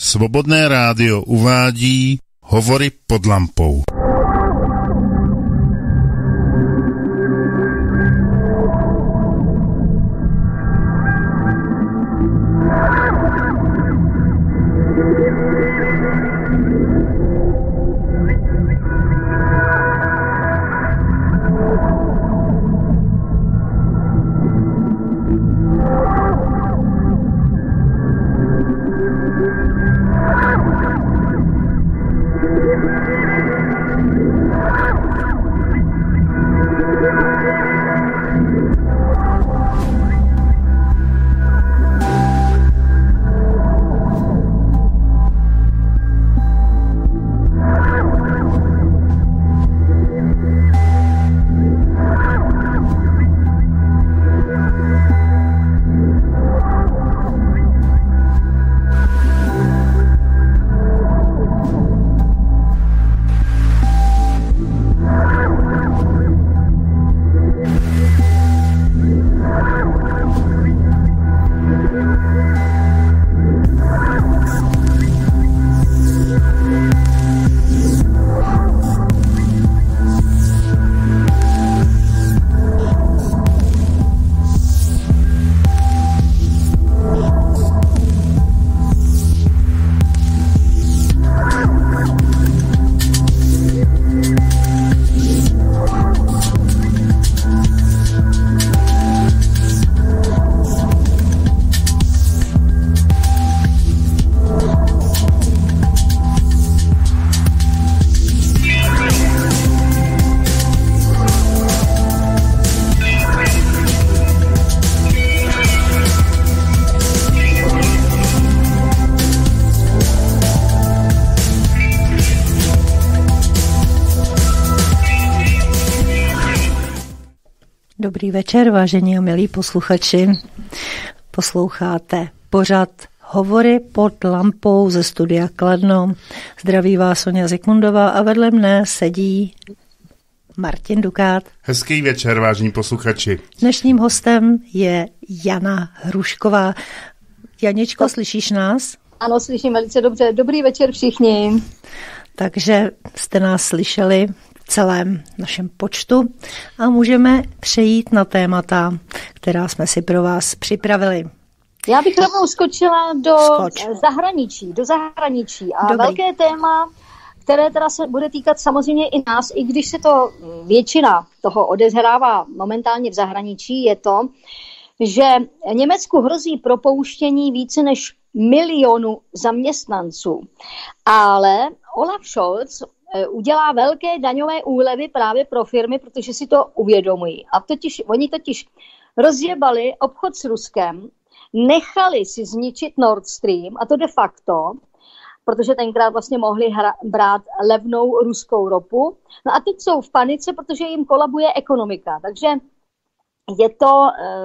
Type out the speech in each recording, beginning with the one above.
Svobodné rádio uvádí Hovory pod lampou. Dobrý večer, vážení a milí posluchači. Posloucháte pořad Hovory pod lampou ze studia Kladno. Zdraví vás Soňa Zikmundová a vedle mne sedí Martin Dukát. Hezký večer, vážení posluchači. Dnešním hostem je Jana Hrušková. Janičko, slyšíš nás? Ano, slyším velice dobře. Dobrý večer všichni. Takže jste nás slyšeli v celém našem počtu a můžeme přejít na témata, která jsme si pro vás připravili. Já bych rovnou skočila do zahraničí. A Dobrý. Velké téma, které teda se bude týkat samozřejmě i nás, i když se to většina toho odehrává momentálně v zahraničí, je to, že Německu hrozí propouštění více než 1 milionu zaměstnanců. Ale Olaf Scholz udělá velké daňové úlevy právě pro firmy, protože si to uvědomují. A oni totiž rozjebali obchod s Ruskem, nechali si zničit Nord Stream, a to de facto, protože tenkrát vlastně mohli brát levnou ruskou ropu. No a teď jsou v panice, protože jim kolabuje ekonomika. Takže je to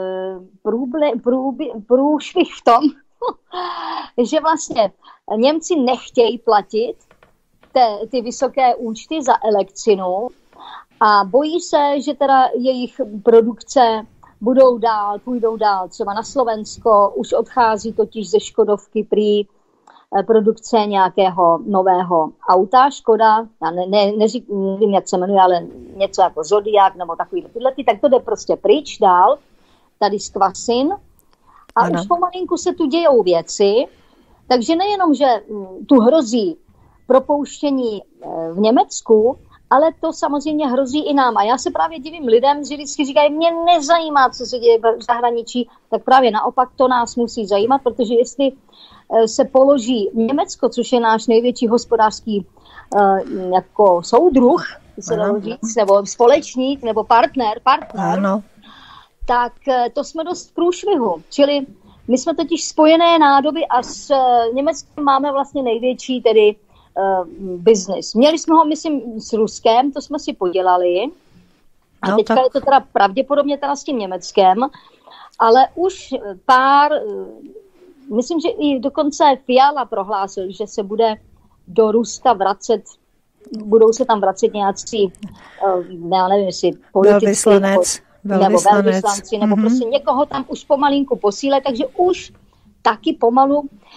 průšvih v tom, že vlastně Němci nechtějí platit ty vysoké účty za elektřinu a bojí se, že teda jejich produkce půjdou dál. Třeba na Slovensko už odchází totiž ze Škodovky prý produkce nějakého nového auta. Škoda, já nevím, jak se jmenuje, ale něco jako Zodiac nebo takový tyhlety, tak to jde prostě pryč dál, tady z Kvasin. A ano. Už pomalinku se tu dějou věci, takže nejenom, že tu hrozí propouštění v Německu, ale to samozřejmě hrozí i nám. A já se právě divím lidem, že vždycky říkají, mě nezajímá, co se děje v zahraničí, tak právě naopak to nás musí zajímat, protože jestli se položí Německo, což je náš největší hospodářský jako soudruh, se dalo říct, nebo společník, nebo partner, ano. Tak to jsme dost v průšvihu. Čili my jsme totiž spojené nádoby a s Německem máme vlastně největší tedy business. Měli jsme ho, myslím, s Ruskem, to jsme si podělali. A no, teďka tak. Je to teda pravděpodobně teda s tím Německem, ale už myslím, že i dokonce Fiala prohlásil, že se bude do Ruska budou se tam vracet nějací, já nevím, jestli politici, nebo velvyslanci, nebo prostě někoho tam už pomalinku posíle, takže už taky pomalu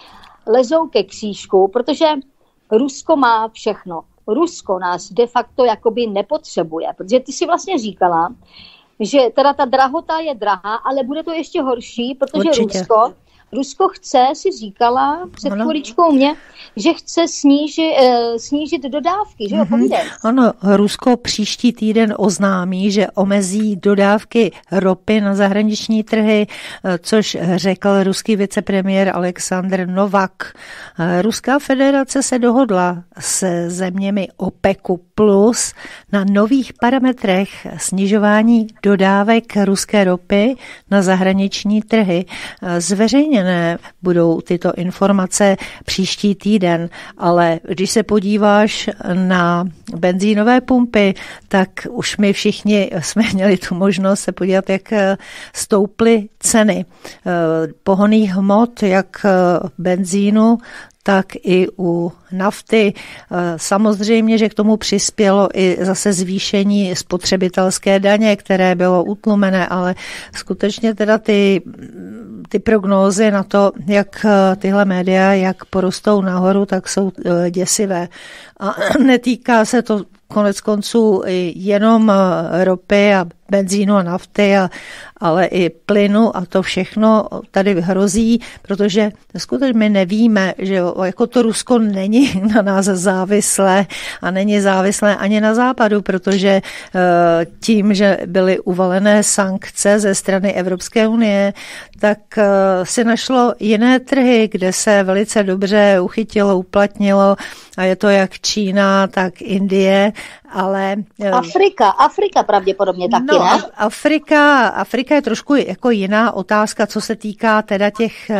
lezou ke křížku, protože Rusko má všechno. Rusko nás de facto jakoby nepotřebuje, protože ty si vlastně říkala, že teda ta drahota je drahá, ale bude to ještě horší, protože Rusko chce, si říkala před chviličkou mě, že chce snížit dodávky, že jo, povídej. Ano, Rusko příští týden oznámí, že omezí dodávky ropy na zahraniční trhy, což řekl ruský vicepremiér Aleksandr Novak. Ruská federace se dohodla se zeměmi OPECu plus na nových parametrech snižování dodávek ruské ropy na zahraniční trhy. Zveřejněné budou tyto informace příští týden, ale když se podíváš na benzínové pumpy, tak už my všichni jsme měli tu možnost se podívat, jak stouply ceny pohonných hmot, jak benzínu, tak i u nafty. Samozřejmě, že k tomu přispělo i zase zvýšení spotřebitelské daně, které bylo utlumené, ale skutečně teda ty prognózy na to, jak tyhle média, jak porostou nahoru, tak jsou děsivé. A netýká se to konec konců jenom ropy a benzínu a nafty, ale i plynu a to všechno tady hrozí, protože skutečně my nevíme, že jako to Rusko není na nás závislé a není závislé ani na západu, protože tím, že byly uvalené sankce ze strany Evropské unie, tak si našlo jiné trhy, kde se velice dobře uchytilo, uplatnilo a je to jak Čína, tak Indie, ale... Afrika pravděpodobně taky, ne? Afrika je trošku jako jiná otázka, co se týká teda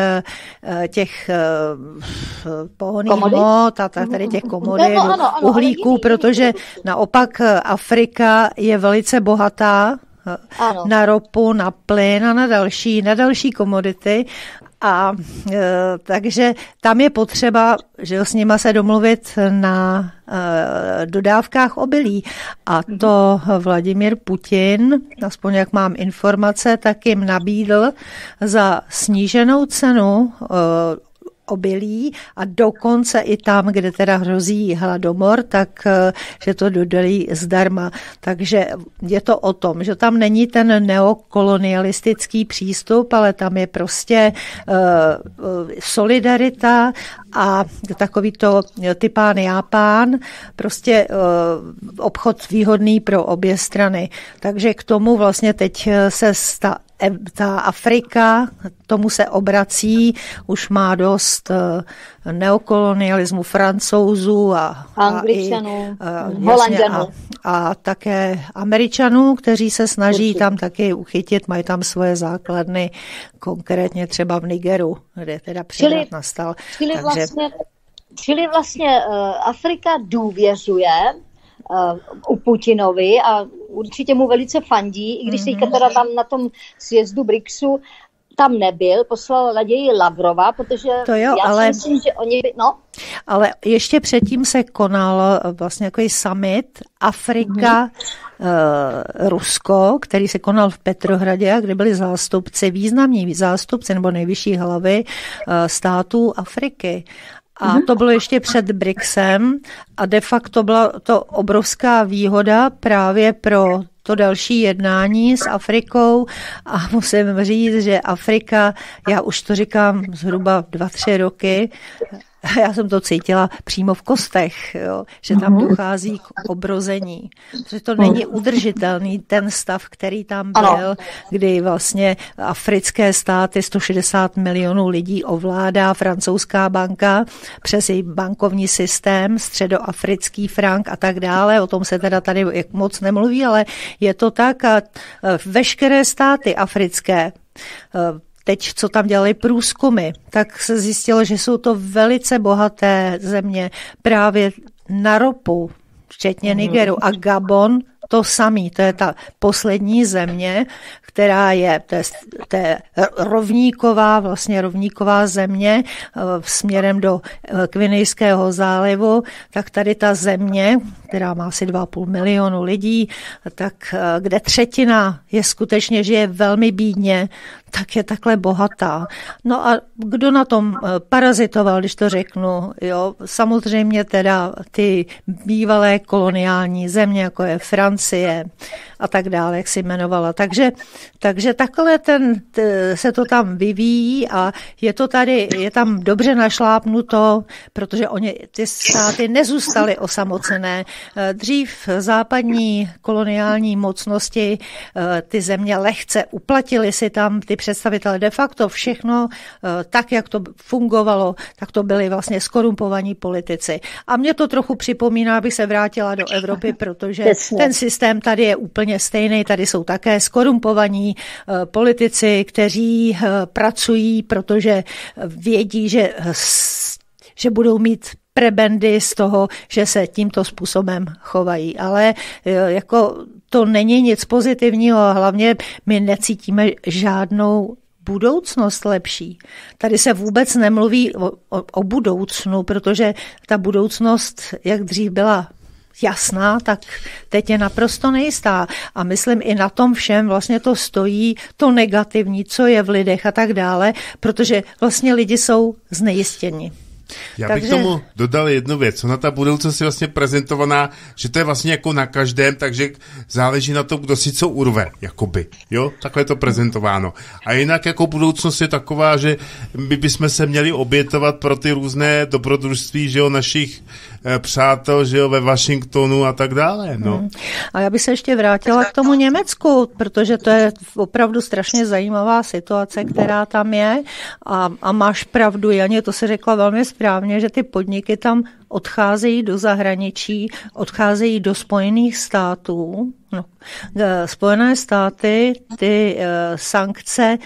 těch pohonných hmot a tady těch komodit, uhlíků, protože naopak Afrika je velice bohatá na ropu, na plyn a na další komodity. A takže tam je potřeba, že s nima se domluvit na dodávkách obilí. A to Vladimír Putin, aspoň jak mám informace, tak jim nabídl za sníženou cenu obilí a dokonce i tam, kde teda hrozí hladomor, tak že to dodali zdarma. Takže je to o tom, že tam není ten neokolonialistický přístup, ale tam je prostě solidarita a takový to typán jápán, prostě obchod výhodný pro obě strany. Takže k tomu vlastně teď se ta Afrika, tomu se obrací, už má dost neokolonialismu Francouzů a Angličanů, Holanďanů. A také Američanů, kteří se snaží tam taky uchytit, mají tam svoje základny, konkrétně třeba v Nigeru, kde teda převrat nastal. Čili vlastně Afrika důvěřuje u Putinovi a určitě mu velice fandí, i když se teda tam na tom sjezdu BRICSu tam nebyl, poslal raději Lavrova, protože si myslím, že oni Ale ještě předtím se konal vlastně takový summit Afrika, Rusko, který se konal v Petrohradě, kde byli významní zástupci nebo nejvyšší hlavy států Afriky. A to bylo ještě před BRICSem a de facto byla to obrovská výhoda právě pro to další jednání s Afrikou a musím říct, že Afrika, já už to říkám zhruba 2-3 roky, já jsem to cítila přímo v kostech, jo, že tam dochází k obrození. Protože to není udržitelný ten stav, který tam byl, kdy vlastně africké státy 160 milionů lidí ovládá francouzská banka přes její bankovní systém, středoafrický frank a tak dále. O tom se teda tady moc nemluví, ale je to tak a veškeré státy africké, teď, co tam dělali průzkumy, tak se zjistilo, že jsou to velice bohaté země právě na ropu, včetně Nigeru. A Gabon to samé. To je ta poslední země, která je rovníková země směrem do Kvinejského zálivu, tak tady ta země, která má asi 2,5 milionu lidí, tak kde třetina je skutečně žije velmi bídně, tak je takhle bohatá. No a kdo na tom parazitoval, když to řeknu, jo, samozřejmě teda ty bývalé koloniální země, jako je Francie a tak dále, jak si jmenovala. Takže takhle se to tam vyvíjí a je tam dobře našlápnuto, protože ty státy nezůstaly osamocené. Dřív západní koloniální mocnosti ty země lehce uplatili si tam ty představitelé. De facto všechno tak, jak to fungovalo, tak to byli vlastně skorumpovaní politici. A mě to trochu připomíná, abych se vrátila do Evropy, protože ten systém tady je úplně stejný. Tady jsou také skorumpovaní politici, kteří pracují, protože vědí, že budou mít prebendy z toho, že se tímto způsobem chovají. Ale jako to není nic pozitivního a hlavně my necítíme žádnou budoucnost lepší. Tady se vůbec nemluví o budoucnu, protože ta budoucnost, jak dřív byla jasná, tak teď je naprosto nejistá. A myslím, i na tom všem vlastně to stojí, to negativní, co je v lidech a tak dále, protože vlastně lidi jsou znejistěni. Já bych tomu dodal jednu věc. Ona ta budoucnost je vlastně prezentovaná, že to je vlastně jako na každém, takže záleží na tom, kdo si co urve, jakoby. Jo? Takhle je to prezentováno. A jinak jako budoucnost je taková, že my bychom se měli obětovat pro ty různé dobrodružství, že jo, našich přátel, že jo, ve Washingtonu a tak dále. No. A já bych se ještě vrátila k tomu Německu, protože to je opravdu strašně zajímavá situace, která tam je. A máš pravdu, Janě, to se řekla velmi správně, že ty podniky tam odcházejí do zahraničí, odcházejí do Spojených států. No. Spojené státy ty sankce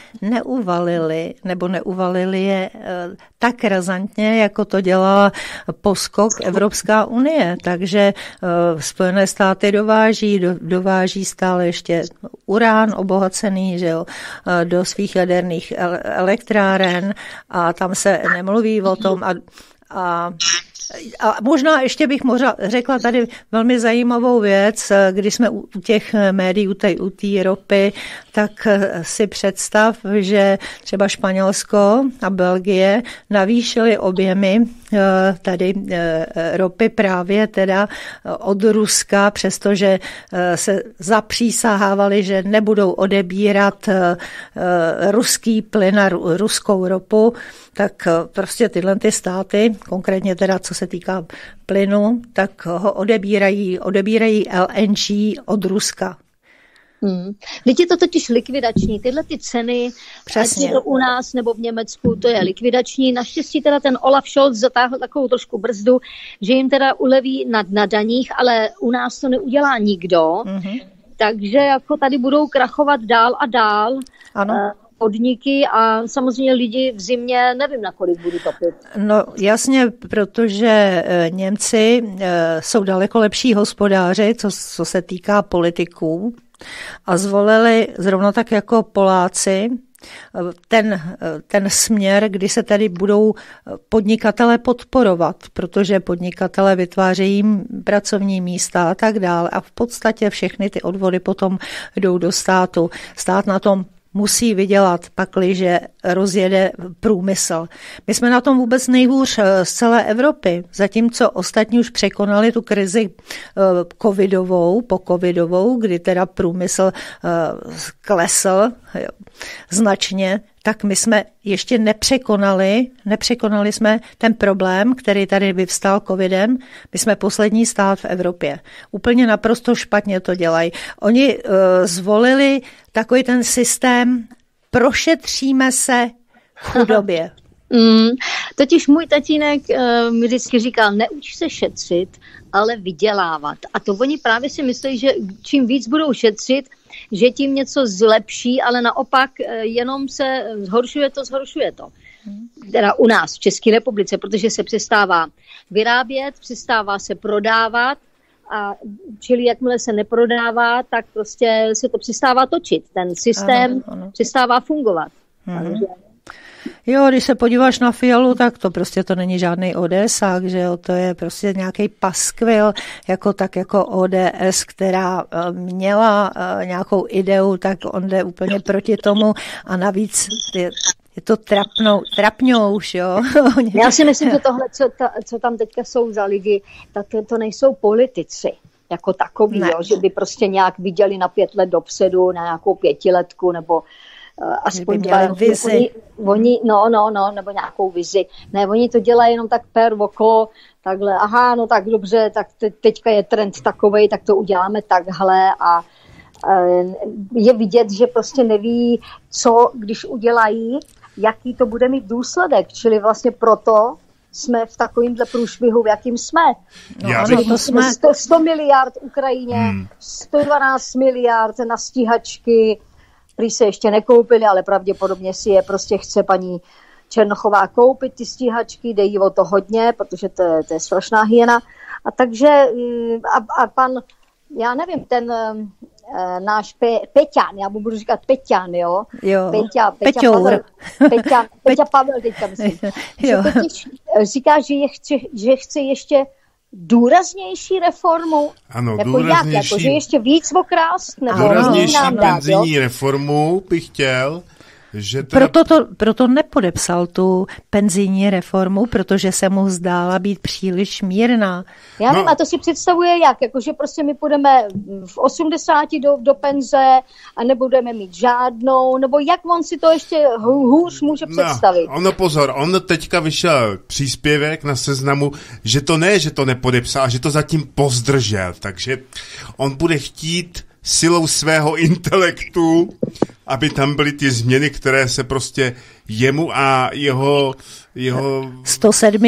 neuvalily je tak razantně, jako to dělala poskok Evropská unie. Takže Spojené státy dováží stále ještě urán obohacený, že jo, do svých jaderných elektráren a tam se nemluví o tom a možná ještě bych řekla tady velmi zajímavou věc, když jsme u těch médií, u té ropy, tak si představ, že třeba Španělsko a Belgie navýšily objemy tady ropy právě teda od Ruska, přestože se zapřísahávali, že nebudou odebírat ruský plyn a ruskou ropu, tak prostě tyhle ty státy, konkrétně teda co se týká plynu, tak ho odebírají LNG od Ruska. Vždyť je to totiž likvidační. Tyhle ty ceny, ať je to u nás nebo v Německu, to je likvidační. Naštěstí teda ten Olaf Scholz zatáhl takovou trošku brzdu, že jim teda uleví na daních, ale u nás to neudělá nikdo. Takže jako tady budou krachovat dál a dál. Ano. Podniky a samozřejmě lidi v zimě, nevím, na kolik budu topit. No jasně, protože Němci jsou daleko lepší hospodáři, co se týká politiků a zvolili zrovna tak jako Poláci ten směr, kdy se tady budou podnikatele podporovat, protože podnikatele vytvářejí pracovní místa a tak dále a v podstatě všechny ty odvody potom jdou do státu. Stát na tom musí vydělat, pakliže rozjede průmysl. My jsme na tom vůbec nejhůř z celé Evropy, zatímco ostatní už překonali tu krizi covidovou, kdy teda průmysl klesl značně, tak my jsme ještě nepřekonali jsme ten problém, který tady vyvstal covidem. My jsme poslední stát v Evropě. Úplně naprosto špatně to dělají. Oni zvolili takový ten systém, prošetříme se v chudobě. Totiž můj tatínek mi vždycky říkal, neuč se šetřit, ale vydělávat. A to oni právě si myslí, že čím víc budou šetřit, že tím něco zlepší, ale naopak jenom se zhoršuje to. Teda u nás v České republice, protože se přestává vyrábět, přestává se prodávat a čili jakmile se neprodává, tak prostě se to přestává točit. Ten systém přestává fungovat. Takže... Jo, když se podíváš na Fialu, tak to prostě to není žádný ODSák, že jo, to je prostě nějaký paskvil, jako ODS, která měla nějakou ideu, tak on jde úplně proti tomu a navíc je to trapňouš, jo. Já si myslím, že tohle, co tam teďka jsou za lidi, tak to nejsou politici jako takový, jo, že by prostě nějak viděli na 5 let dopředu, na nějakou 5letku, nebo aspoň vizi. Oni, nebo nějakou vizi. Ne, oni to dělají jenom tak per oko, takhle, aha, no tak dobře, tak teďka je trend takovej, tak to uděláme takhle a je vidět, že prostě neví, co když udělají, jaký to bude mít důsledek, čili vlastně proto jsme v takovýmhle průšvihu, v jakým jsme. To jsme 100 miliard Ukrajině, 112 miliard na stíhačky, prý se ještě nekoupili, ale pravděpodobně si je prostě chce paní Černochová koupit ty stíhačky, dej jí o to hodně, protože to je strašná hyena. A takže a pan, já nevím, ten náš Peťan, já mu budu říkat Peťan, jo? Peťa Pavel teďka myslím. Že totiž říká, že chce ještě důraznější reformu. Ano, jako důraznější. Jak? Jako, že ještě víc okrást? Nebo důraznější penzijní reformu bych chtěl. Že Proto nepodepsal tu penzijní reformu, protože se mu zdála být příliš mírná. Já vím, a to si představuje jak? Jakože prostě my půjdeme v 80 do penze a nebudeme mít žádnou, nebo jak on si to ještě hůř může představit? Pozor, on teďka vyšel příspěvek na Seznamu, že to nepodepsal, že to zatím pozdržel, takže on bude chtít silou svého intelektu, aby tam byly ty změny, které se prostě jemu a jeho 107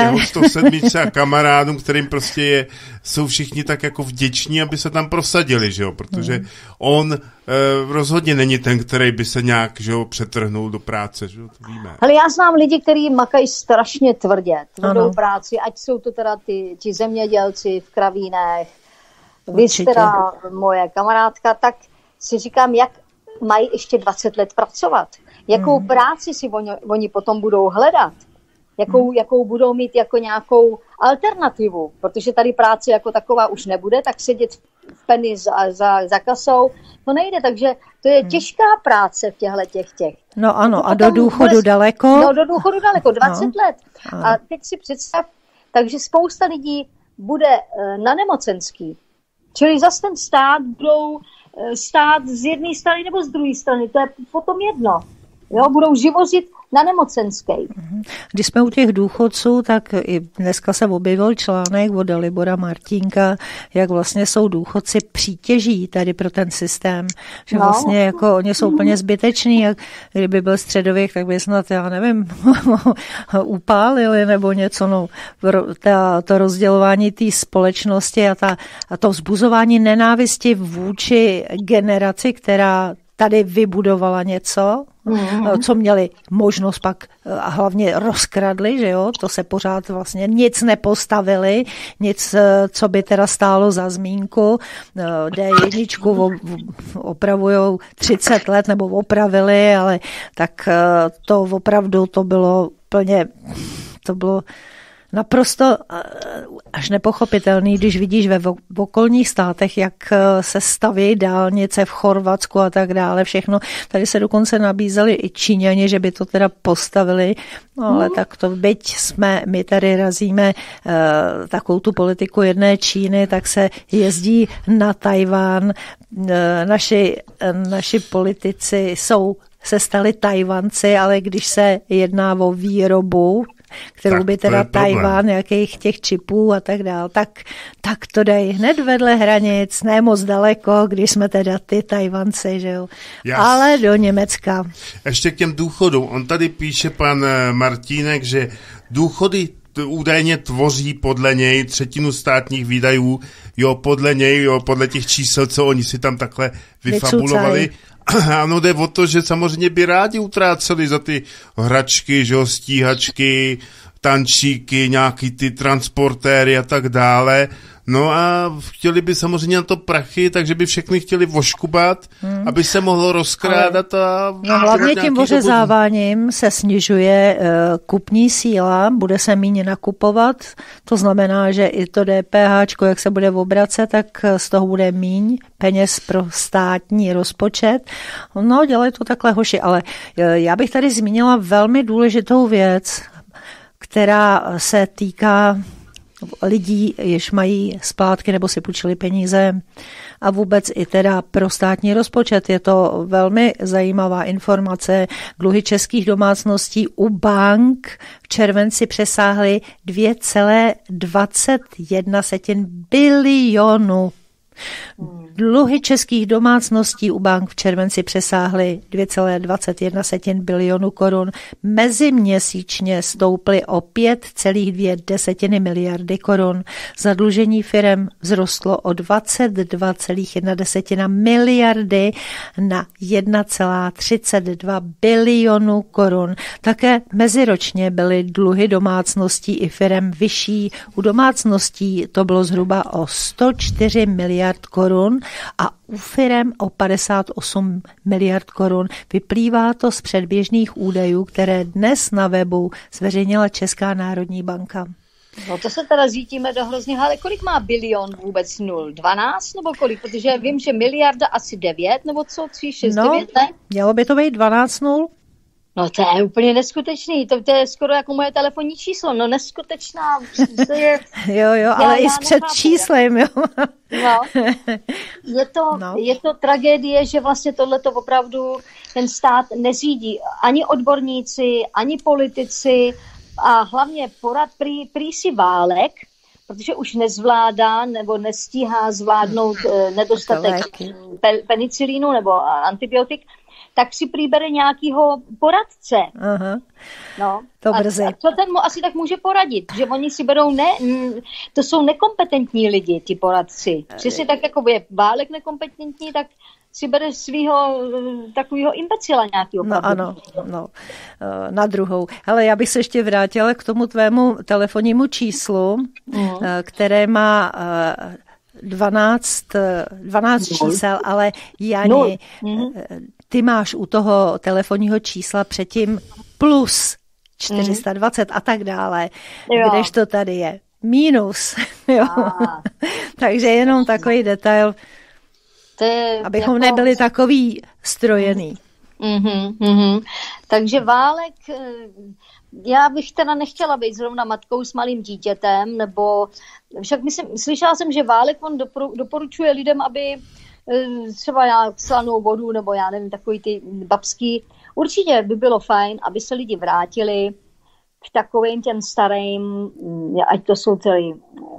a kamarádům, kterým prostě jsou všichni tak jako vděční, aby se tam prosadili, že jo, protože on rozhodně není ten, který by se nějak, že jo, přetrhnul do práce, že jo, to víme. Ale já znám lidi, kteří makají strašně tvrdou práci, ať jsou to teda ti zemědělci v Kravínech, víc teda moje kamarádka, tak si říkám, jak mají ještě 20 let pracovat. Jakou práci si oni potom budou hledat? Jakou budou mít jako nějakou alternativu? Protože tady práce jako taková už nebude, tak sedět v peny za kasou, to nejde. Takže to je těžká práce v těch. No ano, a do důchodu daleko? No, do důchodu daleko, 20 let. A teď si představ, takže spousta lidí bude na nemocenský. Čili zase ten stát budou stát z jedné strany nebo z druhé strany. To je potom jedno. Jo, budou živořit na nemocenské. Když jsme u těch důchodců, tak i dneska se objevil článek od Dalibora Martínka, jak vlastně jsou důchodci přítěží tady pro ten systém. Že vlastně jako oni jsou úplně zbyteční, jak kdyby byl středověk, tak by snad, já nevím, upálili nebo něco. No, to rozdělování té společnosti a to vzbuzování nenávisti vůči generaci, která tady vybudovala něco, co měli možnost pak a hlavně rozkradli, že jo, to se pořád vlastně nic nepostavili, nic, co by teda stálo za zmínku. D1 opravujou 30 let, nebo opravili, ale tak to opravdu to bylo naprosto až nepochopitelný, když vidíš v okolních státech, jak se staví dálnice v Chorvatsku a tak dále, všechno. Tady se dokonce nabízeli i Číňani, že by to teda postavili, ale tak to byť my tady razíme takovou tu politiku jedné Číny, tak se jezdí na Tajván. Naši politici se stali Tajvanci, ale když se jedná o výrobu, kterou by teda Tajván, nějakých těch čipů a tak dál, tak to dají hned vedle hranic, ne moc daleko, když jsme teda ty Tajvanci, že jo, ale do Německa. Ještě k těm důchodům. On tady píše pan Martínek, že důchody údajně tvoří podle něj 1/3 státních výdajů, podle těch čísel, co oni si tam takhle vyfabulovali. Ano, jde o to, že samozřejmě by rádi utráceli za ty hračky, že jo, stíhačky, tančíky, nějaký ty transportéry a tak dále. No a chtěli by samozřejmě na to prachy, takže by všechny chtěli voškubat, aby se mohlo rozkrádat a... No hlavně tím ořezáváním se snižuje kupní síla, bude se méně nakupovat, to znamená, že i to DPH, jak se bude obracet, tak z toho bude míň peněz pro státní rozpočet. No, dělají to takhle hoši, ale já bych tady zmínila velmi důležitou věc, která se týká lidí, jež mají splátky nebo si půjčili peníze a vůbec i teda pro státní rozpočet. Je to velmi zajímavá informace. Dluhy českých domácností u bank v červenci přesáhly 2,21 bilionu. Dluhy českých domácností u bank v červenci přesáhly 2,21 bilionu korun. Meziměsíčně stouply o 5,2 miliardy korun. Zadlužení firem vzrostlo o 22,1 miliardy na 1,32 bilionu korun. Také meziročně byly dluhy domácností i firem vyšší. U domácností to bylo zhruba o 104 miliard korun a u firem o 58 miliard korun. Vyplývá to z předběžných údajů, které dnes na webu zveřejnila Česká národní banka. No to se teda zítíme do hrozně, ale kolik má bilion vůbec nul? 12 nebo kolik? Protože vím, že miliarda asi 9 nebo co? 3, 6, 9, ne? Mělo by to být 12 nul. No to je úplně neskutečný, to je skoro jako moje telefonní číslo, no neskutečná, to je... Jo, ale i s předčíslem, jo. No, je to tragédie, že vlastně tohleto opravdu ten stát neřídí ani odborníci, ani politici a hlavně prý si Válek, protože už nezvládá nebo nestíhá zvládnout nedostatek penicilínu nebo antibiotik, tak si přibere nějakýho poradce. Aha. No. To brzy. A co ten mu asi tak může poradit? Že oni si berou to jsou nekompetentní lidi, ty poradci. Přesně tak, jako je Válek nekompetentní, tak si bere svýho takového imbecila nějakého. No ano, na druhou. Ale já bych se ještě vrátila k tomu tvému telefonnímu číslu, které má 12 čísel, ale Jani, ty máš u toho telefonního čísla předtím plus 420 a tak dále, kdežto tady je minus. Jo. Takže jenom takový detail, abychom jako... nebyli takový strojený. Takže Válek, já bych teda nechtěla být zrovna matkou s malým dítětem, nebo však slyšela jsem, že Válek on doporučuje lidem, aby třeba slanou vodu, nebo já nevím, takový ty babský. Určitě by bylo fajn, aby se lidi vrátili k takovým těm starým, ať to jsou ty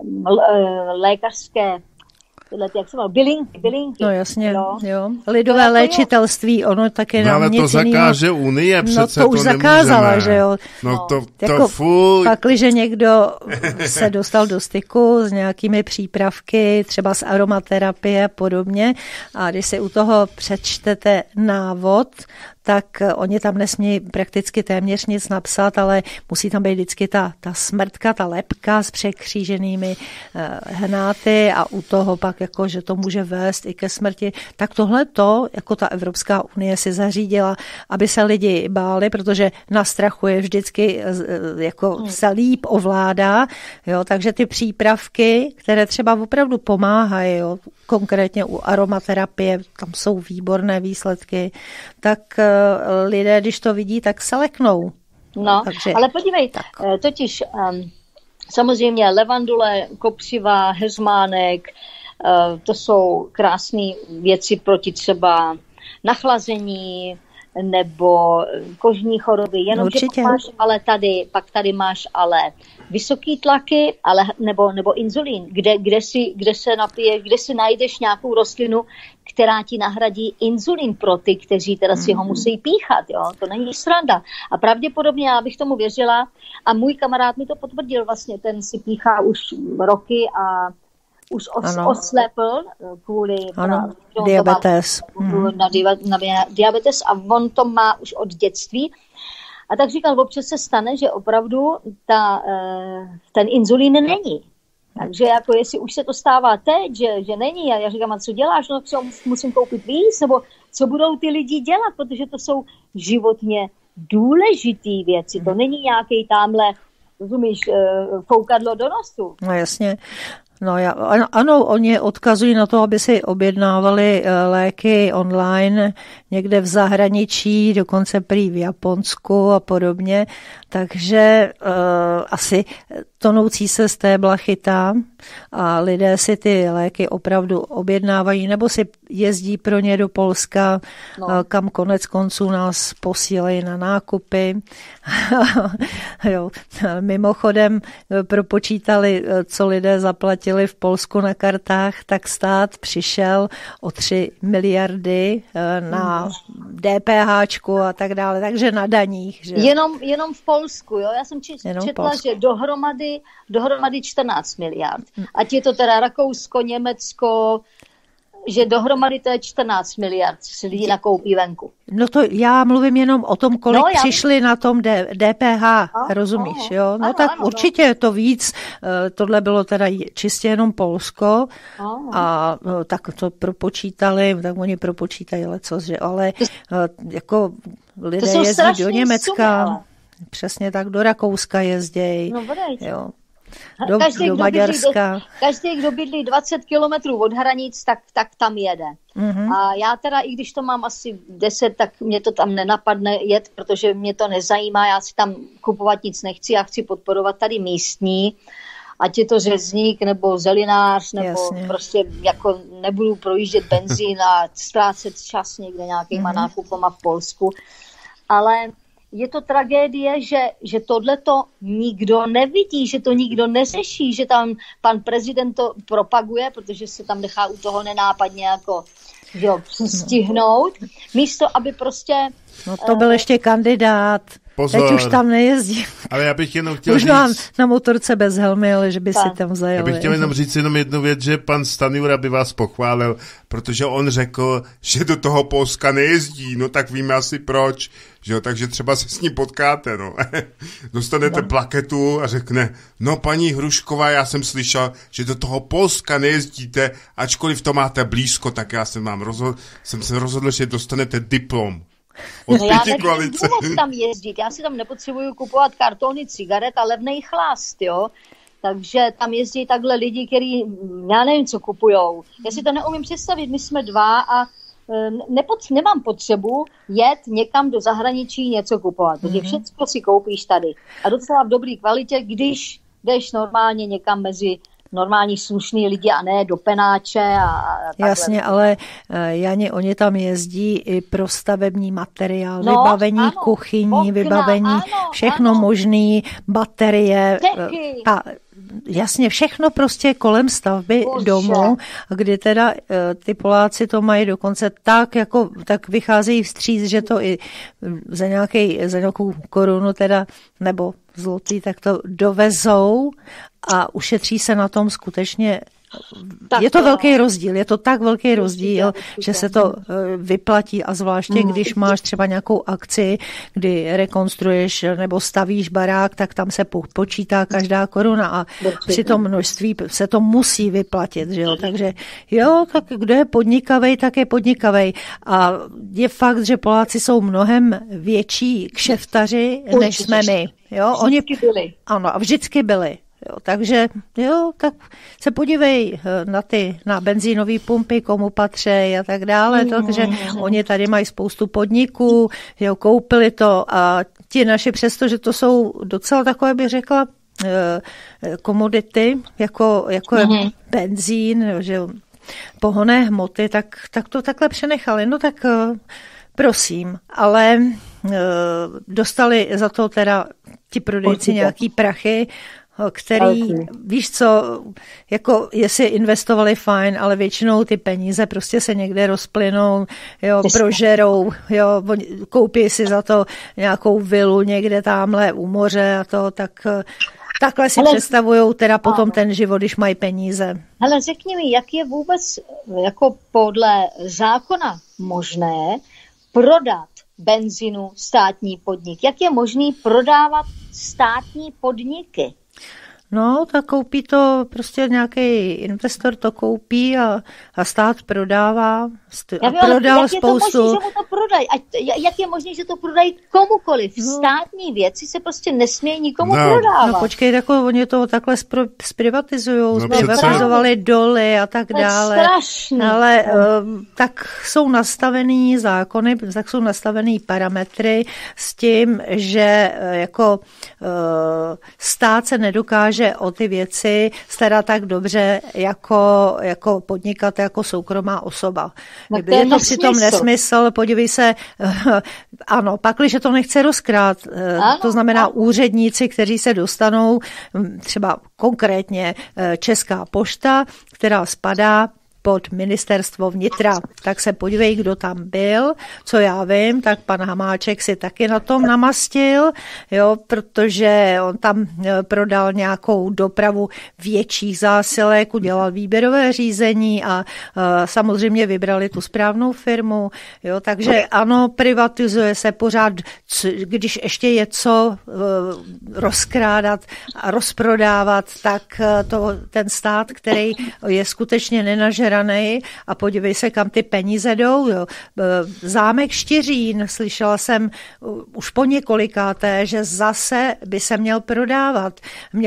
lékařské, jak se jmenuje, bylinky. No jasně, jo. Lidové léčitelství, ono také nám ale to zakáže Unie, přece to už zakázala, nemůžeme. Že jo. No to jako fuj. Pakliže někdo se dostal do styku s nějakými přípravky, třeba z aromaterapie a podobně, a když si u toho přečtete návod, tak oni tam nesmějí prakticky téměř nic napsat, ale musí tam být vždycky ta smrtka, ta lebka s překříženými hnáty a u toho pak jako, že to může vést i ke smrti. Tak tohle to, jako ta Evropská unie si zařídila, aby se lidi báli, protože na strachu je vždycky jako se líp ovládá, jo, takže ty přípravky, které třeba opravdu pomáhají, jo, konkrétně u aromaterapie, tam jsou výborné výsledky, tak lidé, když to vidí, tak se leknou. No, takže, ale podívej, totiž samozřejmě levandule, kopřiva, heřmánek, to jsou krásné věci proti třeba nachlazení nebo kožní choroby, jenomže pak tady máš ale vysoký tlaky, ale nebo inzulín, kde se napije, kde si najdeš nějakou rostlinu, která ti nahradí inzulín pro ty, kteří teda si ho musí píchat, jo, to není sranda. A pravděpodobně já bych tomu věřila a můj kamarád mi to potvrdil vlastně, ten si píchá už roky a už oslepl kvůli diabetes. Na diabetes a on to má už od dětství. A tak říkal, občas se stane, že opravdu ten inzulín není. Takže jako jestli už se to stává teď, že není, a já říkám, a co děláš, no co, musím koupit víc, nebo co budou ty lidi dělat, protože to jsou životně důležitý věci, to není nějaký tamhle, rozumíš, foukadlo do nosu. No jasně. No ano, oni odkazují na to, aby si objednávali léky online někde v zahraničí, dokonce prý v Japonsku a podobně, takže asi tonoucí se stébla chytá a lidé si ty léky opravdu objednávají nebo si jezdí pro ně do Polska, kam konec konců nás posílají na nákupy. Jo. Mimochodem propočítali, co lidé zaplatili v Polsku na kartách, tak stát přišel o 3 miliardy na DPHčku a tak dále, takže na daních. Že? Jenom v Polsku, jo? Já jsem četla, že dohromady 14 miliard. Ať je to teda Rakousko, Německo, že dohromady to je 14 miliard, si lidi nakoupí venku. No to já mluvím jenom o tom, kolik přišli na tom DPH, rozumíš, jo? No tak určitě je to víc, tohle bylo teda čistě jenom Polsko a tak to propočítali, tak oni propočítají lecos, že ale jako lidé jezdí do Německa, přesně tak, do Rakouska jezdějí, jo. Do Maďarska. Každý, kdo bydlí 20 kilometrů od hranic, tak tam jede. Mm-hmm. A já teda, i když to mám asi 10, tak mě to tam nenapadne jet, protože mě to nezajímá, já si tam kupovat nic nechci, já chci podporovat tady místní, ať je to řezník nebo zelinář, nebo prostě jako nebudu projíždět benzín a ztrácet čas někde nějakýma nákupama v Polsku. Ale je to tragédie, že tohleto nikdo nevidí, že to nikdo neřeší, že tam pan prezident to propaguje, protože se tam nechá u toho nenápadně jako přistihnout, místo aby prostě... No to byl ještě kandidát. Pozor. Teď už tam nejezdí. Ale já bych jenom chtěl možná říct... na motorce bez helmy, ale že by si tam zajeli. Já bych chtěl jenom říct jenom jednu věc, že pan Stanjura by vás pochválil, protože on řekl, že do toho Polska nejezdí, no tak víme asi proč, že jo, takže třeba se s ním potkáte, no. Dostanete plaketu a řekne, no paní Hrušková, já jsem slyšel, že do toho Polska nejezdíte, ačkoliv to máte blízko, tak já jsem se rozhodl, že dostanete diplom. No já nevím tam jezdit, já si tam nepotřebuju kupovat kartony cigaret a levnej chlast, jo. Takže tam jezdí takhle lidi, kteří, já nevím, co kupujou. Já si to neumím představit, my jsme dva a nemám potřebu jet někam do zahraničí něco kupovat, protože všechno si koupíš tady. A docela v dobré kvalitě, když jdeš normálně někam mezi normální slušný lidi a ne do penáče a takhle. Jasně, ale Jani, oni tam jezdí i pro stavební materiál, vybavení kuchyní, okna, vybavení, všechno možný, baterie, jasně, všechno prostě kolem stavby domu, kdy teda ty Poláci to mají dokonce tak vycházejí vstříc, že to i za nějakou korunu teda, nebo zlotý, tak to dovezou a ušetří se na tom skutečně. Je to velký rozdíl, je to tak velký rozdíl, že se to vyplatí a zvláště, když máš třeba nějakou akci, kdy rekonstruuješ nebo stavíš barák, tak tam se počítá každá koruna a při tom množství se to musí vyplatit, že jo, takže jo, tak kdo je podnikavej, tak je podnikavej a je fakt, že Poláci jsou mnohem větší kšeftaři, než jsme my, jo, oni ano, a vždycky byli. Jo, takže jo, tak se podívej na benzínové pumpy, komu patří a tak dále, takže oni tady mají spoustu podniků, jo, koupili to a ti naši přesto, že to jsou docela takové, bych řekla, komodity, jako je benzín, že pohonné hmoty, tak to takhle přenechali. No tak prosím, ale dostali za to teda ti prodejci nějaký prachy, který, víš co, jako jestli investovali fajn, ale většinou ty peníze prostě se někde rozplynou, jo, prožerou, jo, koupí si za to nějakou vilu někde tamhle u moře a to, takhle si představujou teda potom ten život, když mají peníze. Ale řekni mi, jak je vůbec jako podle zákona možné prodat benzínu státní podnik? Jak je možný prodávat státní podniky? No, tak koupí to prostě nějaký investor to koupí a stát prodává. Prodal spoustu. Jak je možné, že to prodají komukoliv? No. Státní věci se prostě nesmějí nikomu prodávat. No počkej, jako oni to takhle zprivatizujou, zprivatizovali doly a tak dále. To je strašný. Ale tak jsou nastavený zákony, tak jsou nastavený parametry s tím, že jako stát se nedokáže o ty věci stará tak dobře jako podnikatel, jako soukromá osoba. Je to přitom nesmysl, podívej se, ano, pakliže to nechce rozkrát, to znamená úředníci, kteří se dostanou, třeba konkrétně Česká pošta, která spadá pod ministerstvo vnitra. Tak se podívej, kdo tam byl. Co já vím, tak pan Hamáček si taky na tom namastil, jo, protože on tam prodal nějakou dopravu větších zásilek, udělal výběrové řízení a samozřejmě vybrali tu správnou firmu. Jo, takže ano, privatizuje se pořád, když ještě je co rozkrádat a rozprodávat, tak ten stát, který je skutečně nenažeraný, a podívej se, kam ty peníze jdou. Jo. Zámek Štiřín, slyšela jsem už po několikáté, že zase by se měl prodávat.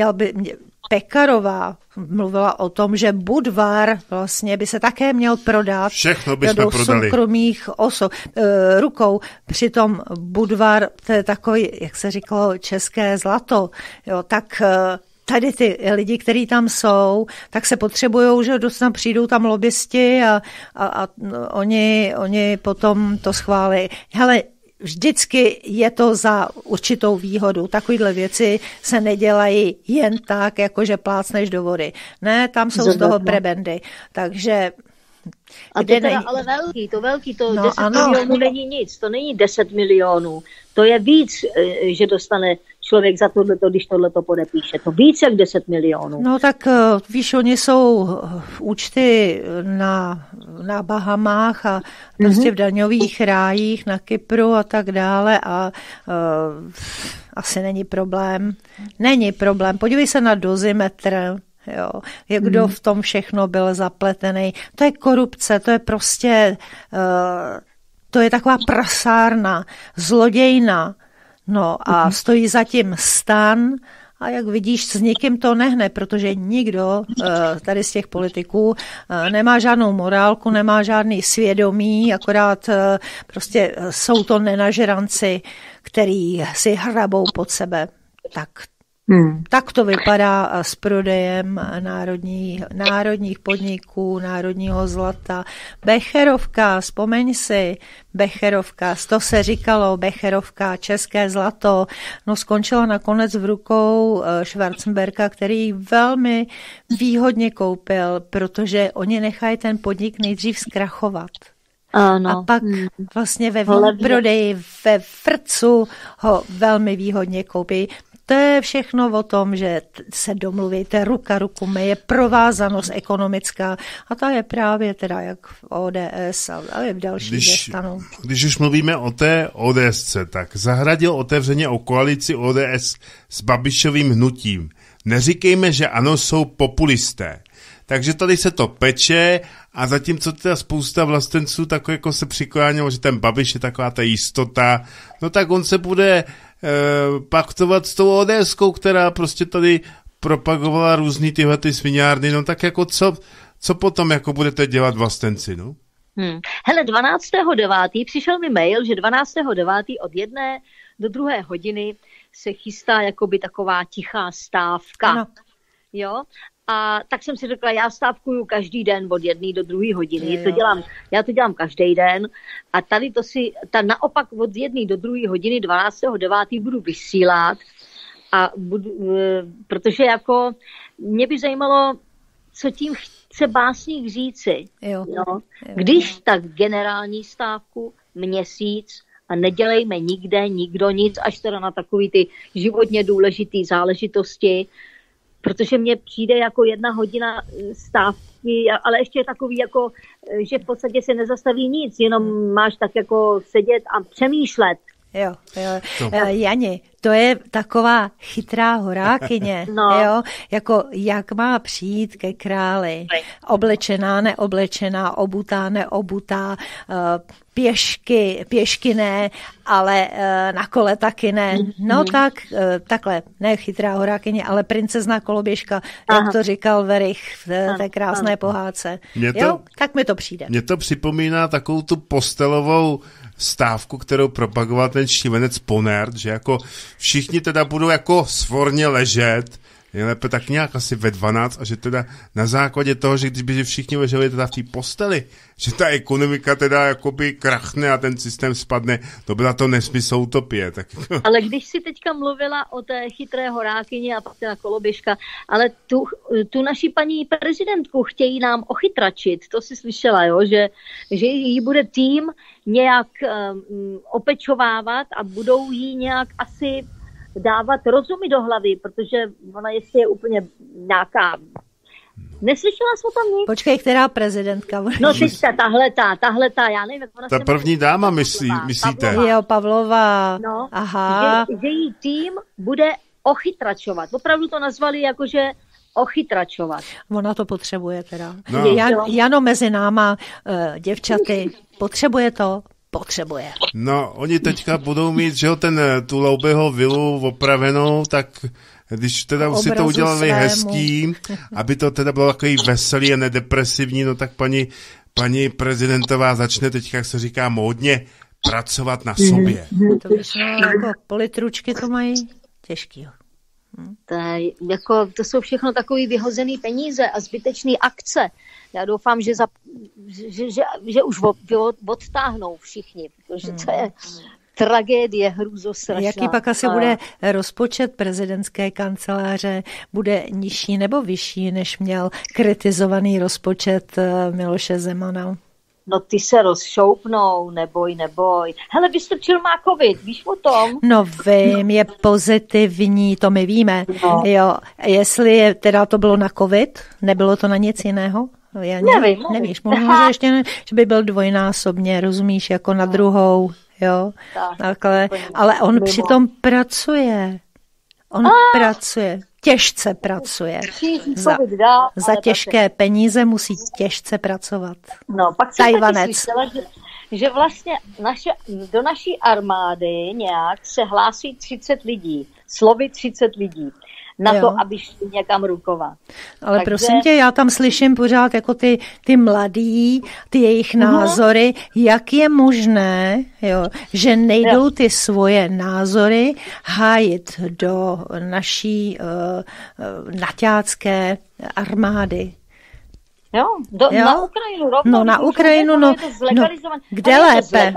Pekarová mluvila o tom, že Budvar vlastně by se také měl prodat. Všechno bychom prodali. Soukromých rukou. Přitom Budvar, to je takový, jak se říkalo, české zlato. Jo, tak tady ty lidi, kteří tam jsou, tak se potřebujou, že dostat přijdou tam lobbysti a oni potom to schválí. Hele, vždycky je to za určitou výhodu. Takovýhle věci se nedělají jen tak, jakože plácneš do vody. Ne, tam jsou z toho prebendy. Takže a to teda ale velký, to 10 milionů není nic, to není 10 milionů, to je víc, že dostane člověk za tohleto, když tohleto podepíše, to víc jak 10 milionů. No tak víš, oni jsou účty na Bahamách a prostě v daňových rájích na Kypru a tak dále a asi není problém. Podívej se na dozimetr. Jo, kdo v tom všechno byl zapletený. To je korupce, to je prostě, to je taková prasárna, zlodějna. No a stojí zatím STAN a jak vidíš, s nikým to nehne, protože nikdo tady z těch politiků nemá žádnou morálku, nemá žádný svědomí, akorát prostě jsou to nenažeranci, který si hrabou pod sebe. Tak to vypadá s prodejem národních podniků, národního zlata. Becherovka, vzpomeň si, Becherovka, to se říkalo, Becherovka, české zlato, no skončila nakonec v rukou Schwarzenberga, který velmi výhodně koupil, protože oni nechají ten podnik nejdřív zkrachovat. Ano. A pak vlastně ve prodeji, ve frcu ho velmi výhodně koupí. To je všechno o tom, že se domluvíte, ruka ruku myje, provázanost ekonomická a ta je právě teda jak v ODS a je v dalších stanu. Když už mluvíme o té ODSce, tak Zahradil otevřeně o koalici ODS s Babišovým hnutím. Neříkejme, že ano, jsou populisté. Takže tady se to peče a zatímco teda spousta vlastenců tak jako se přiklánělo, že ten Babiš je taková ta jistota, no tak on se bude paktovat s tou ODSkou, která prostě tady propagovala různý tyhle ty sviňárny, no tak jako co potom jako budete dělat vlastenci, no? Hele, 12.9. přišel mi mail, že 12.9. od 1 do 2 hodiny se chystá jakoby taková tichá stávka. Ano. Jo? A tak jsem si řekla, já stávkuju každý den od 1 do 2 hodiny. Já to dělám každý den a tady naopak od 1 do 2 hodiny 12.9. budu vysílat a protože jako mě by zajímalo, co tím chce básník říci. Jo. Když tak generální stávku měsíc a nedělejme nikdo nic, až teda na takový ty životně důležitý záležitosti, protože mně přijde jako 1 hodina stávky, ale ještě je takový jako, že v podstatě se nezastaví nic, jenom máš tak jako sedět a přemýšlet. Jo. Jani, to je taková chytrá horákyně, jo? Jako jak má přijít ke králi. Oblečená, neoblečená, obutá, neobutá, pěšky ne, ale na kole taky ne. No tak, takhle, ne chytrá horákyně, ale princezna koloběžka, jak to říkal Verich v té krásné pohádce. Jo, tak mi to přijde. Mně to připomíná takovou tu postelovou stávku, kterou propagoval ten šílenec Ponert, že jako všichni teda budou jako svorně ležet, nejlépe tak nějak asi ve 12 a že teda na základě toho, že když by všichni leželi teda v té posteli, že ta ekonomika teda jakoby krachne a ten systém spadne, to byla to nesmysl utopie. Tak... Ale když si teďka mluvila o té chytré horákyni a pak teda koloběžka, ale tu naši paní prezidentku chtějí nám ochytračit, to si slyšela, jo? Že jí bude tým nějak opečovávat a budou jí nějak asi dávat rozumy do hlavy, protože ona jestli je úplně nějaká... Neslyšela jsi o tom nic? Počkej, která prezidentka? No teďka, tahletá, já nevím, jak ona ta první dáma myslíte? Jo, Pavlova. No, aha. Že jí tým bude ochytračovat. Opravdu to nazvali jakože ochytračovat. Ona to potřebuje teda. No. Jano mezi náma, děvčaty, potřebuje to? Potřebuje. No, oni teďka budou mít, že jo, tu Loubeho vilu opravenou, tak když teda už si to udělali hezký, aby to teda bylo takový veselý a nedepresivní, no tak paní prezidentová začne teďka, jak se říká módně, pracovat na sobě. To jako politručky to mají těžký. To jsou všechno takový vyhozený peníze a zbytečný akce. Já doufám, že už odtáhnou všichni, protože to je tragédie, hrůzostrašná. Jaký pak asi bude rozpočet prezidentské kanceláře? Bude nižší nebo vyšší, než měl kritizovaný rozpočet Miloše Zemana? No ty se rozšoupnou, neboj. Hele, Vystrčil má covid, víš o tom? No vím, je pozitivní, to my víme. No. Jo, jestli je, teda to bylo na covid, nebylo to na nic jiného? Nevím. Nevíš, možná, že ještě že by byl dvojnásobně, rozumíš, jako na druhou, jo. Takhle. Ale on přitom pracuje. Pracuje. Těžce pracuje. Za těžké peníze musí těžce pracovat. No, pak jsem taky slyšela, že vlastně do naší armády nějak se hlásí 30 lidí. Slovy 30 lidí. Na to, aby šli někam rukovat. Ale prosím tě, já tam slyším pořád jako ty mladí, ty jejich názory, jak je možné, že nejdou ty svoje názory hájit do naší naťácké armády. Na Ukrajinu rovnou. No na Ukrajinu, kde lépe?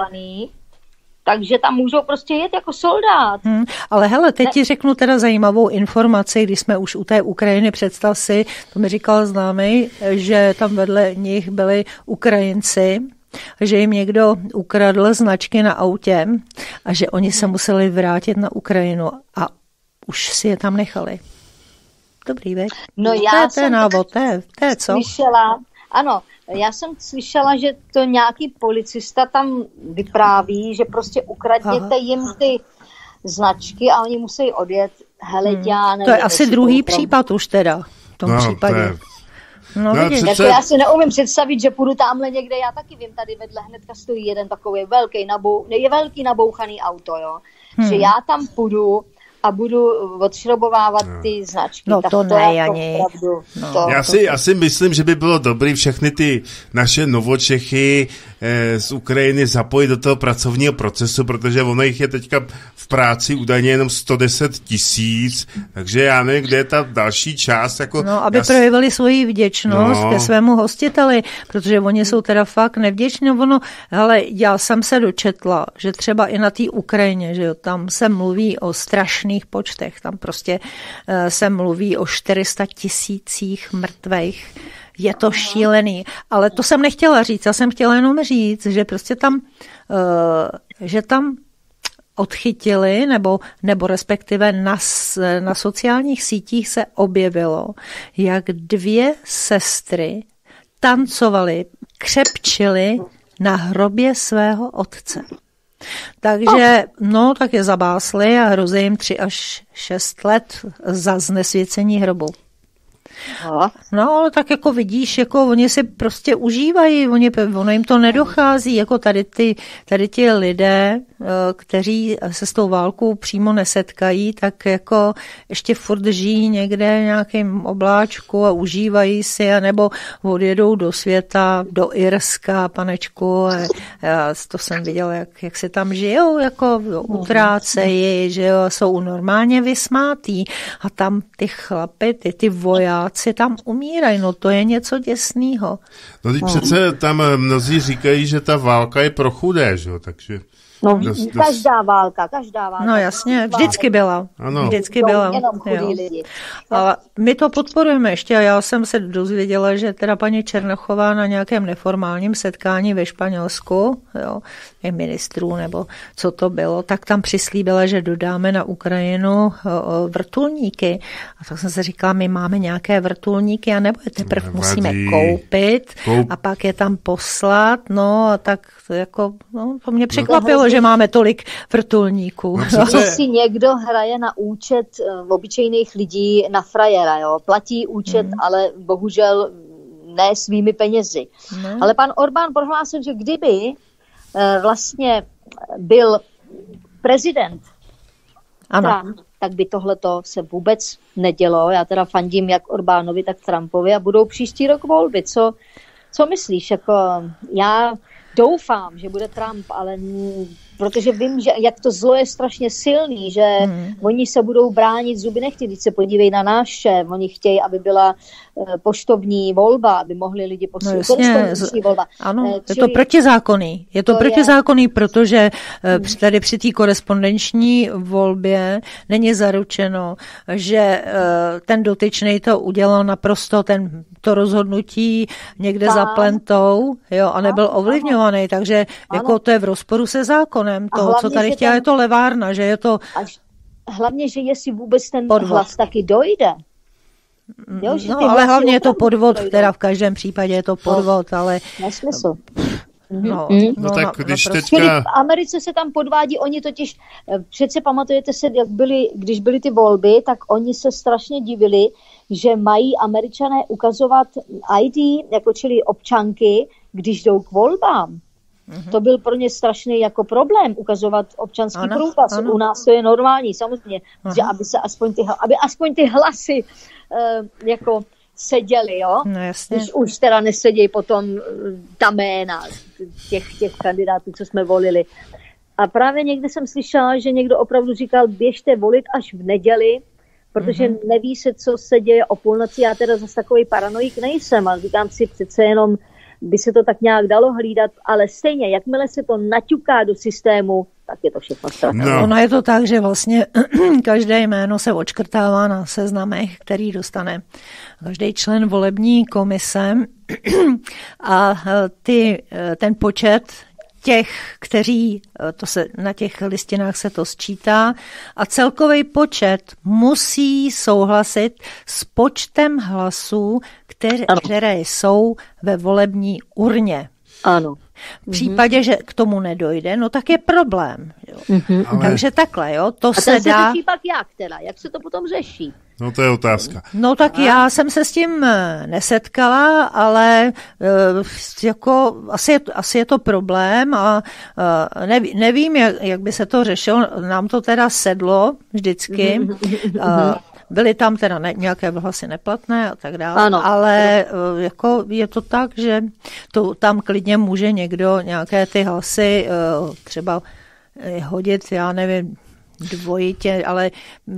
Takže tam můžou prostě jet jako soldát. Ale hele, teď ti řeknu teda zajímavou informaci, když jsme už u té Ukrajiny, představ si, to mi říkal známý, že tam vedle nich byli Ukrajinci, že jim někdo ukradl značky na autě a že oni se museli vrátit na Ukrajinu a už si je tam nechali. Dobrý, veď? No já to je návod, to je co? Slyšela, ano, já jsem slyšela, že to nějaký policista tam vypráví, že prostě ukradněte jim ty značky a oni musí odjet. Hele, to je asi druhý případ už teda v tom případě. Jako já si neumím představit, že půjdu tamhle někde, já taky vím, tady vedle hnedka stojí jeden takový velký nabouchaný auto, jo. Že já tam půjdu a budu odšrobovávat ty značky. No to ne, ani. Já si myslím, že by bylo dobré všechny ty naše novočechy z Ukrajiny zapojit do toho pracovního procesu, protože ono jich je teďka v práci údajně jenom 110 000, takže já nevím, kde je ta další část. Jako aby projevili svoji vděčnost ke svému hostiteli, protože oni jsou teda fakt nevděční. Hele, já jsem se dočetla, že třeba i na té Ukrajině, že jo, tam se mluví o strašných počtech, tam prostě se mluví o 400 000 mrtvejch. Je to šílený, ale to jsem nechtěla říct, já jsem chtěla jenom říct, že prostě tam, že tam odchytili, nebo respektive na sociálních sítích se objevilo, jak 2 sestry tancovaly, křepčily na hrobě svého otce. Takže, tak je zabásli a hrozí jim 3 až 6 let za znesvěcení hrobu. No, ale tak jako vidíš, jako oni si prostě užívají, ono jim to nedochází, jako tady ti lidé, kteří se s tou válkou přímo nesetkají, tak jako ještě furt žijí někde v nějakém obláčku a užívají si, anebo odjedou do světa, do Irska, panečku, já to jsem viděla, jak se tam žijou, jako utrácejí, že jo, jsou normálně vysmátí a tam ty chlapy, ty vojáci tam umírají, no to je něco děsného. No teď přece tam mnozí říkají, že ta válka je pro chudé, že jo, takže... No, každá válka. No jasně, vždycky byla. Ano. Vždycky byla. Jenom chudí lidi. Ale my to podporujeme ještě a já jsem se dozvěděla, že teda paní Černochová na nějakém neformálním setkání ve Španělsku, jo, ministrů nebo co to bylo, tak tam přislíbila, že dodáme na Ukrajinu vrtulníky. A tak jsem se říkala, my máme nějaké vrtulníky a nebo je teprve musíme koupit a pak je tam poslat, no a tak jako, to mě překvapilo, že máme tolik vrtulníků. Že si někdo hraje na účet obyčejných lidí na frajera, jo. Platí účet, ale bohužel ne svými penězi. Ale pan Orbán prohlásil, že kdyby vlastně byl prezident Trump, tak by tohleto se vůbec nedělo. Já teda fandím jak Orbánovi, tak Trumpovi a budou příští rok volby. Co myslíš? Jako, já doufám, že bude Trump, ale protože vím, že jak to zlo je strašně silný, že oni se budou bránit zuby nechty. Když se podívej na náš šéf, oni chtějí, aby byla poštovní volba, aby mohli lidi posílat volba. Ano, je to protizákonný. Je to protizákonný, protože tady při té korespondenční volbě není zaručeno, že ten dotyčnej to udělal naprosto to rozhodnutí někde za plentou, jo, a nebyl ovlivňovaný, takže jako to je v rozporu se zákonem. To, co tady chtěla, je to levárna, že je to... Hlavně, že jestli vůbec ten hlas taky dojde. Jo, ale hlavně je to podvod, teda v každém případě je to podvod, ale... Nesmysl. No tak když teďka... Čili v Americe se tam podvádí, oni totiž, přece pamatujete se, když byly ty volby, tak oni se strašně divili, že mají Američané ukazovat ID, jako čili občanky, když jdou k volbám. To byl pro ně strašný jako problém ukazovat občanský průkaz. U nás to je normální, samozřejmě, že aby aspoň ty hlasy jako seděli, jo? No, jasně. Když už teda nesedějí potom ta jména těch kandidátů, co jsme volili. A právě někde jsem slyšela, že někdo opravdu říkal, běžte volit až v neděli, protože neví se, co se děje o půlnoci. Já teda zase takový paranoik nejsem, ale říkám si přece jenom, by se to tak nějak dalo hlídat, ale stejně, jakmile se to naťuká do systému, tak je to všechno strašné. No. Ono je to tak, že vlastně každé jméno se odškrtává na seznamech, který dostane každý člen volební komise a ten počet těch, kteří, na těch listinách se to sčítá a celkový počet musí souhlasit s počtem hlasů, které jsou ve volební urně. Ano. V případě, že k tomu nedojde, no tak je problém. Jo. Takže takhle, jo, to se dá... A se řeší pak jak teda? Jak se to potom řeší? No to je otázka. No tak já jsem se s tím nesetkala, ale jako asi je to problém a nevím, jak by se to řešilo. Nám to teda sedlo vždycky. Byly tam teda nějaké hlasy neplatné a tak dále, ale jako je to tak, že tam klidně může někdo nějaké ty hlasy třeba hodit, já nevím, dvojitě, ale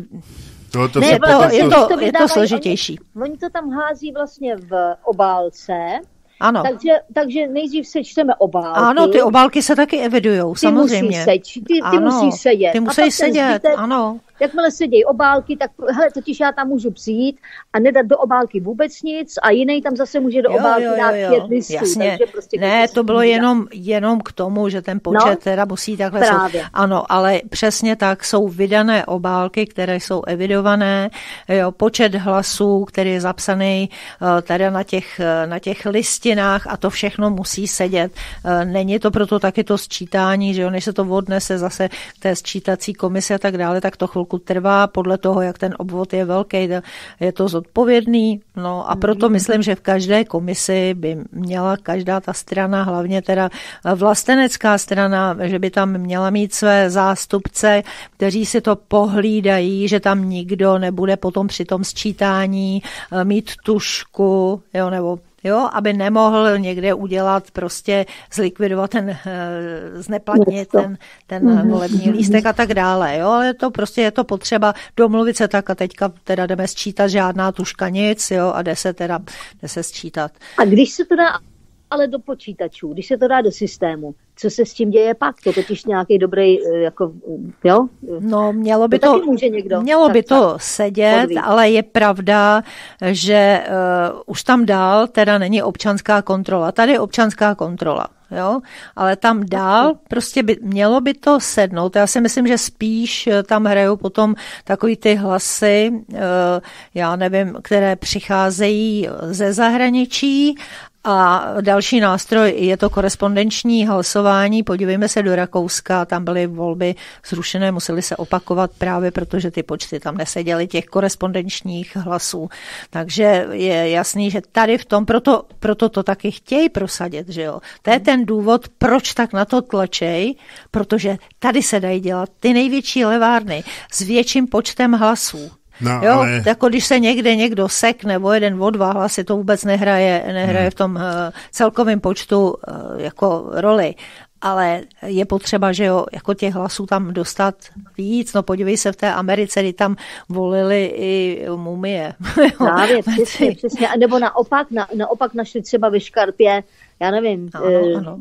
je to složitější. Oni to tam hází vlastně v obálce. Ano. Takže nejdřív sečteme obálky. Ano, ty obálky se taky evidujou, samozřejmě. Ty musí sedět. Ty musí sedět, ano. jakmile se dějí obálky, tak hele, totiž já tam můžu přijít a nedat do obálky vůbec nic a jiný tam zase může do obálky dát 5 listů. Jasně. Prostě ne, to bylo jenom k tomu, že ten počet teda musí takhle jsou. Ano, ale přesně tak jsou vydané obálky, které jsou evidované, jo, počet hlasů, který je zapsaný teda na těch listinách a to všechno musí sedět. Není to proto taky to sčítání, že jo, než se to odnese zase k té sčítací komisi a tak dále, tak to chvilku trvá podle toho, jak ten obvod je velký, je to zodpovědný. No a proto myslím, že v každé komisi by měla každá ta strana, hlavně teda vlastenecká strana, že by tam měla mít své zástupce, kteří si to pohlídají, že tam nikdo nebude potom při tom sčítání mít tužku, jo, nebo jo, aby nemohl někde udělat, prostě zlikvidovat zneplatnit ten volební lístek a tak dále, jo, ale to prostě je to potřeba domluvit se tak a teďka teda jdeme sčítat, žádná tužka nic, jo, a jde se sčítat. A když se to dá ale do počítačů, když se to dá do systému, co se s tím děje pak? To totiž nějaký dobrý, jako, jo? No, mělo by to sedět, podví. Ale je pravda, že už tam dál teda není občanská kontrola. Tady je občanská kontrola. Jo, ale tam dál prostě mělo by to sednout. Já si myslím, že spíš tam hrajou potom takový ty hlasy, já nevím, které přicházejí ze zahraničí. A další nástroj je to korespondenční hlasování. Podívejme se do Rakouska, tam byly volby zrušené, museli se opakovat právě, protože ty počty tam neseděly těch korespondenčních hlasů. Takže je jasný, že tady v tom, proto to taky chtějí prosadit, že jo. To je ten důvod, proč tak na to tlačej, protože tady se dají dělat ty největší levárny s větším počtem hlasů. No, jo, ale... jako když se někde někdo sekne o 1, o 2 hlasy, to vůbec nehraje v tom celkovém počtu jako roli. Ale je potřeba, že jo, jako těch hlasů tam dostat víc. No podívej se v té Americe, kdy tam volili i mumie. Právě, přesně. A nebo naopak našli třeba ve Škarpě, já nevím, ano.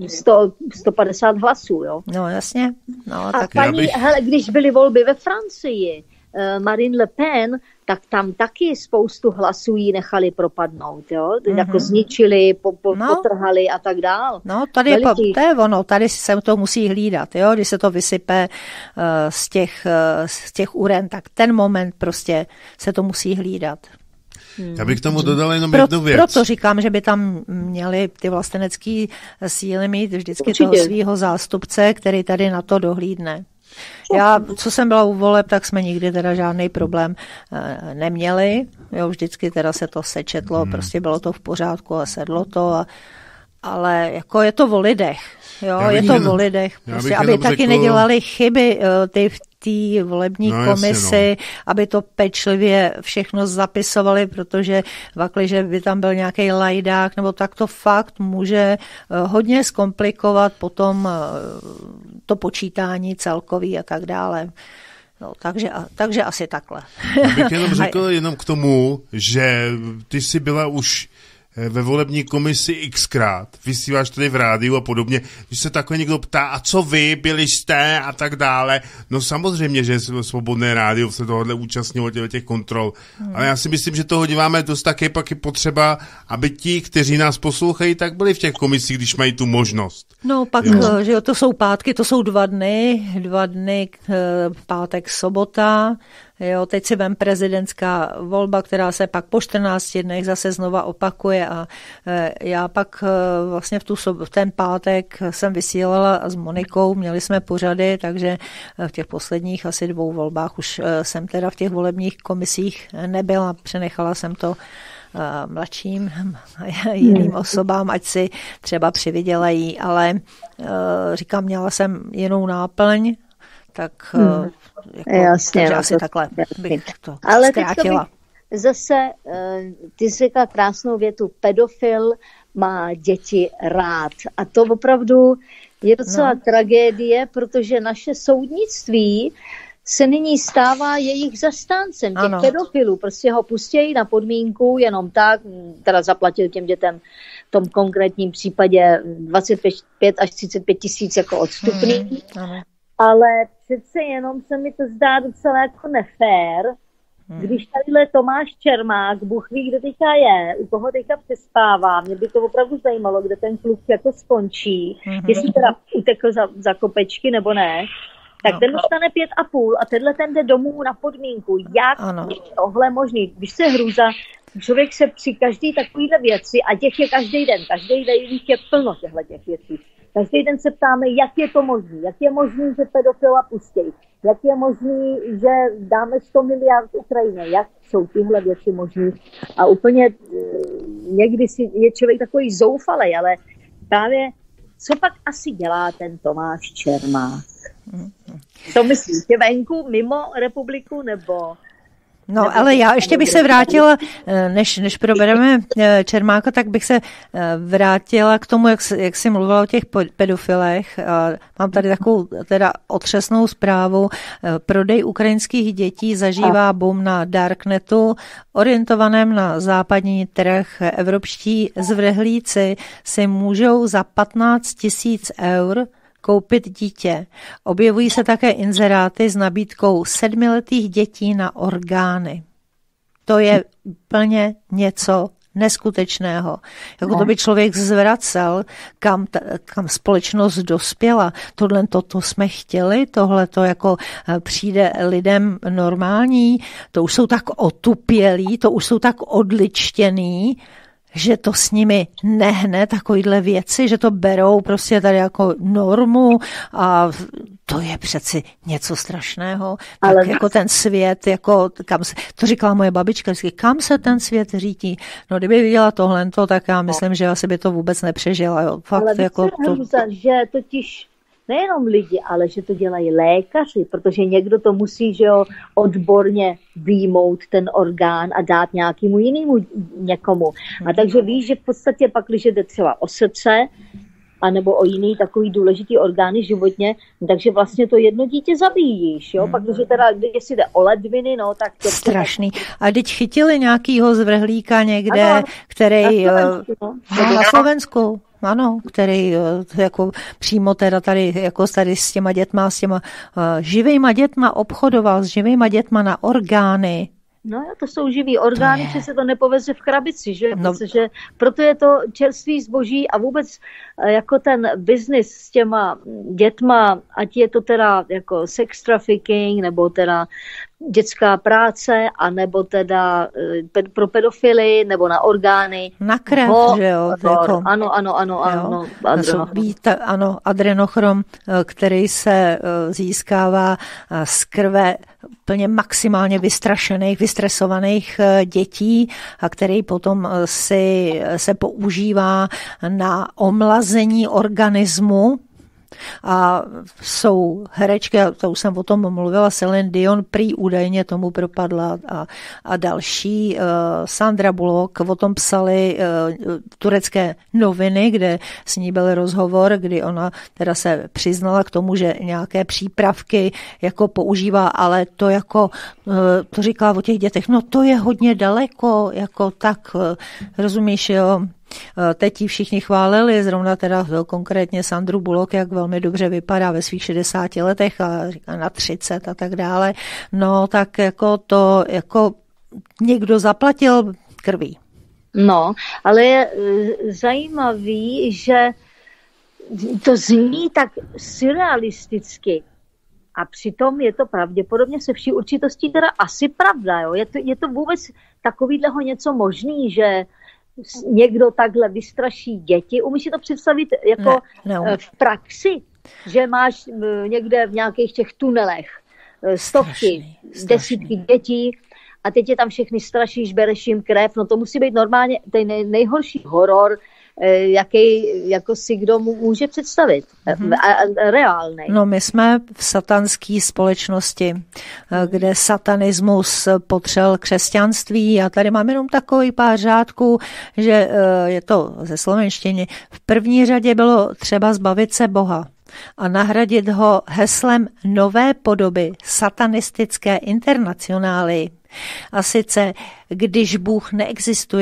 150 hlasů, jo. No jasně. No, a tak hele, když byly volby ve Francii, Marine Le Pen, tak tam taky spoustu hlasů jí nechali propadnout, jo? Jako zničili, potrhali a tak dál. No, tady to je ono, tady se to musí hlídat, jo? Když se to vysype z těch uren, tak ten moment prostě se to musí hlídat. Já bych k tomu dodal jenom jednu věc. Proto říkám, že by tam měly ty vlastenecké síly mít vždycky toho svýho zástupce, který tady na to dohlídne. Já, co jsem byla u voleb, tak jsme nikdy teda žádný problém neměli. Jo, vždycky teda se to sečetlo, prostě bylo to v pořádku a sedlo to. Ale jako je to o lidech. Jo, je to o lidech. Prostě, aby taky nedělali chyby ty v té volební komisi, aby to pečlivě všechno zapisovali, protože vakliže by tam byl nějaký lajdák, nebo tak to fakt může hodně zkomplikovat potom to počítání celkový a tak dále. No, takže asi takhle. Já bych jenom řekl jenom k tomu, že ty jsi byla už ve volební komisi xkrát, vysíláš tady v rádiu a podobně, když se takhle někdo ptá, a co vy, byli jste a tak dále, no samozřejmě, že Svobodné rádio se tohohle účastnilo těch kontrol, ale já si myslím, že toho děláme dost taky, pak je potřeba, aby ti, kteří nás poslouchají, tak byli v těch komisích, když mají tu možnost. No pak, že jo, to jsou pátky, to jsou 2 dny, pátek, sobota. Jo, teď si vem prezidentská volba, která se pak po 14 dnech zase znova opakuje a já pak vlastně v ten pátek jsem vysílala s Monikou, měli jsme pořady, takže v těch posledních asi 2 volbách už jsem teda v těch volebních komisích nebyla, přenechala jsem to mladším jiným osobám, ať si třeba přivydělají, ale říkám, měla jsem jinou náplň, tak jasně, takže asi takhle bych to ale zkrátila. Zase, ty jsi řekla krásnou větu, pedofil má děti rád. A to opravdu je docela tragédie, protože naše soudnictví se nyní stává jejich zastáncem, těch pedofilů. Prostě ho pustějí na podmínku jenom tak, teda zaplatil těm dětem v tom konkrétním případě 25 až 35 tisíc jako odstupný. ale přece jenom se mi to zdá docela jako nefér, když tadyhle Tomáš Čermák, Bůh ví, kde teďka je, u koho teďka přespává, mě by to opravdu zajímalo, kde ten kluk jako skončí, jestli teda utekl za kopečky nebo ne, tak ten dostane 5,5 a tenhle ten jde domů na podmínku. Jak je tohle možný? Když se hrůza, člověk se při každý takovýhle věci, a těch je každý den je plno těch věcí. Každý den se ptáme, jak je to možný, jak je možný, že pedofila pustějí, jak je možný, že dáme 100 miliard Ukrajině, jak jsou tyhle věci možný. A úplně někdy je člověk takový zoufalej, ale právě co pak asi dělá ten Tomáš Čermák? To myslíte venku, mimo republiku, nebo... No, ale já ještě bych se vrátila, než probereme Čermáka, tak bych se vrátila k tomu, jak jsi mluvila o těch pedofilech. Mám tady takovou teda otřesnou zprávu. Prodej ukrajinských dětí zažívá boom na darknetu, orientovaném na západní trh. Evropští zvrhlíci si můžou za 15 000 eur koupit dítě. Objevují se také inzeráty s nabídkou 7letých dětí na orgány. To je úplně něco neskutečného. Jako to by člověk zvracel, kam společnost dospěla. To jsme chtěli, tohle to jako přijde lidem normální, to už jsou tak otupělí, to už jsou tak odličtěný, že to s nimi nehne takovýhle věci, že to berou prostě tady jako normu a to je přeci něco strašného. Ale tak jako ten svět, jako to říkala moje babička, kam se ten svět řítí. No kdyby viděla tohleto, tak já myslím, že asi by to vůbec nepřežila. Jo. Fakt, ale jako že totiž nejenom lidi, ale že to dělají lékaři, protože někdo to musí, že jo, odborně výjmout ten orgán a dát nějakému jinému někomu. A takže víš, že v podstatě pak, když jde třeba o srdce, anebo o jiný takový důležitý orgány životně, takže vlastně to jedno dítě zabíjíš, jo? Pak, když teda, jestli jde o ledviny, no, tak... Strašný. A teď chytili nějakýho zvrhlíka někde, ano, který... Na Slovensku. Ano, který jako přímo teda tady s těma dětma, s těma živýma dětma obchodoval, s živýma dětma na orgány. No jo, to jsou živý orgány, že se to nepoveze v krabici, že? No. Protože proto je to čerstvý zboží a vůbec jako ten biznis s těma dětma, ať je to teda jako sex trafficking, nebo teda dětská práce, anebo teda pro pedofily, nebo na orgány. Na krev, že jo? Jako, ano, adrenochrom, který se získává z krve plně maximálně vystrašených, vystresovaných dětí a který potom se používá na omlazení organismu. A jsou herečky, to už jsem o tom mluvila, Celine Dion prý údajně tomu propadla a další. Sandra Bullock, o tom psali turecké noviny, kde s ní byl rozhovor, kdy ona teda se přiznala k tomu, že nějaké přípravky jako používá, ale to jako, to říkala o těch dětech, no to je hodně daleko, jako tak, rozumíš, jo. Teď ji všichni chválili, zrovna teda konkrétně Sandru Bullock, jak velmi dobře vypadá ve svých 60 letech a říká na 30 a tak dále. No tak jako to jako někdo zaplatil krví. No, ale je zajímavý, že to zní tak surrealisticky. A přitom je to pravděpodobně se vší určitostí teda asi pravda. Jo? Je to vůbec takovýhleho něco možný, že někdo takhle vystraší děti. Umíš si to představit jako v praxi, že máš někde v nějakých těch tunelech stovky, desítky dětí a teď je tam všechny strašíš, bereš jim krev. No to musí být normálně ten nejhorší horor, jaký jako si kdo může představit. A reálný. No my jsme v satanské společnosti, kde satanismus potřel křesťanství a tady mám jenom takový pár řádků, že je to ze slovenštiny. V první řadě bylo třeba zbavit se Boha a nahradit ho heslem nové podoby satanistické internacionály. A sice, když Bůh neexistuje,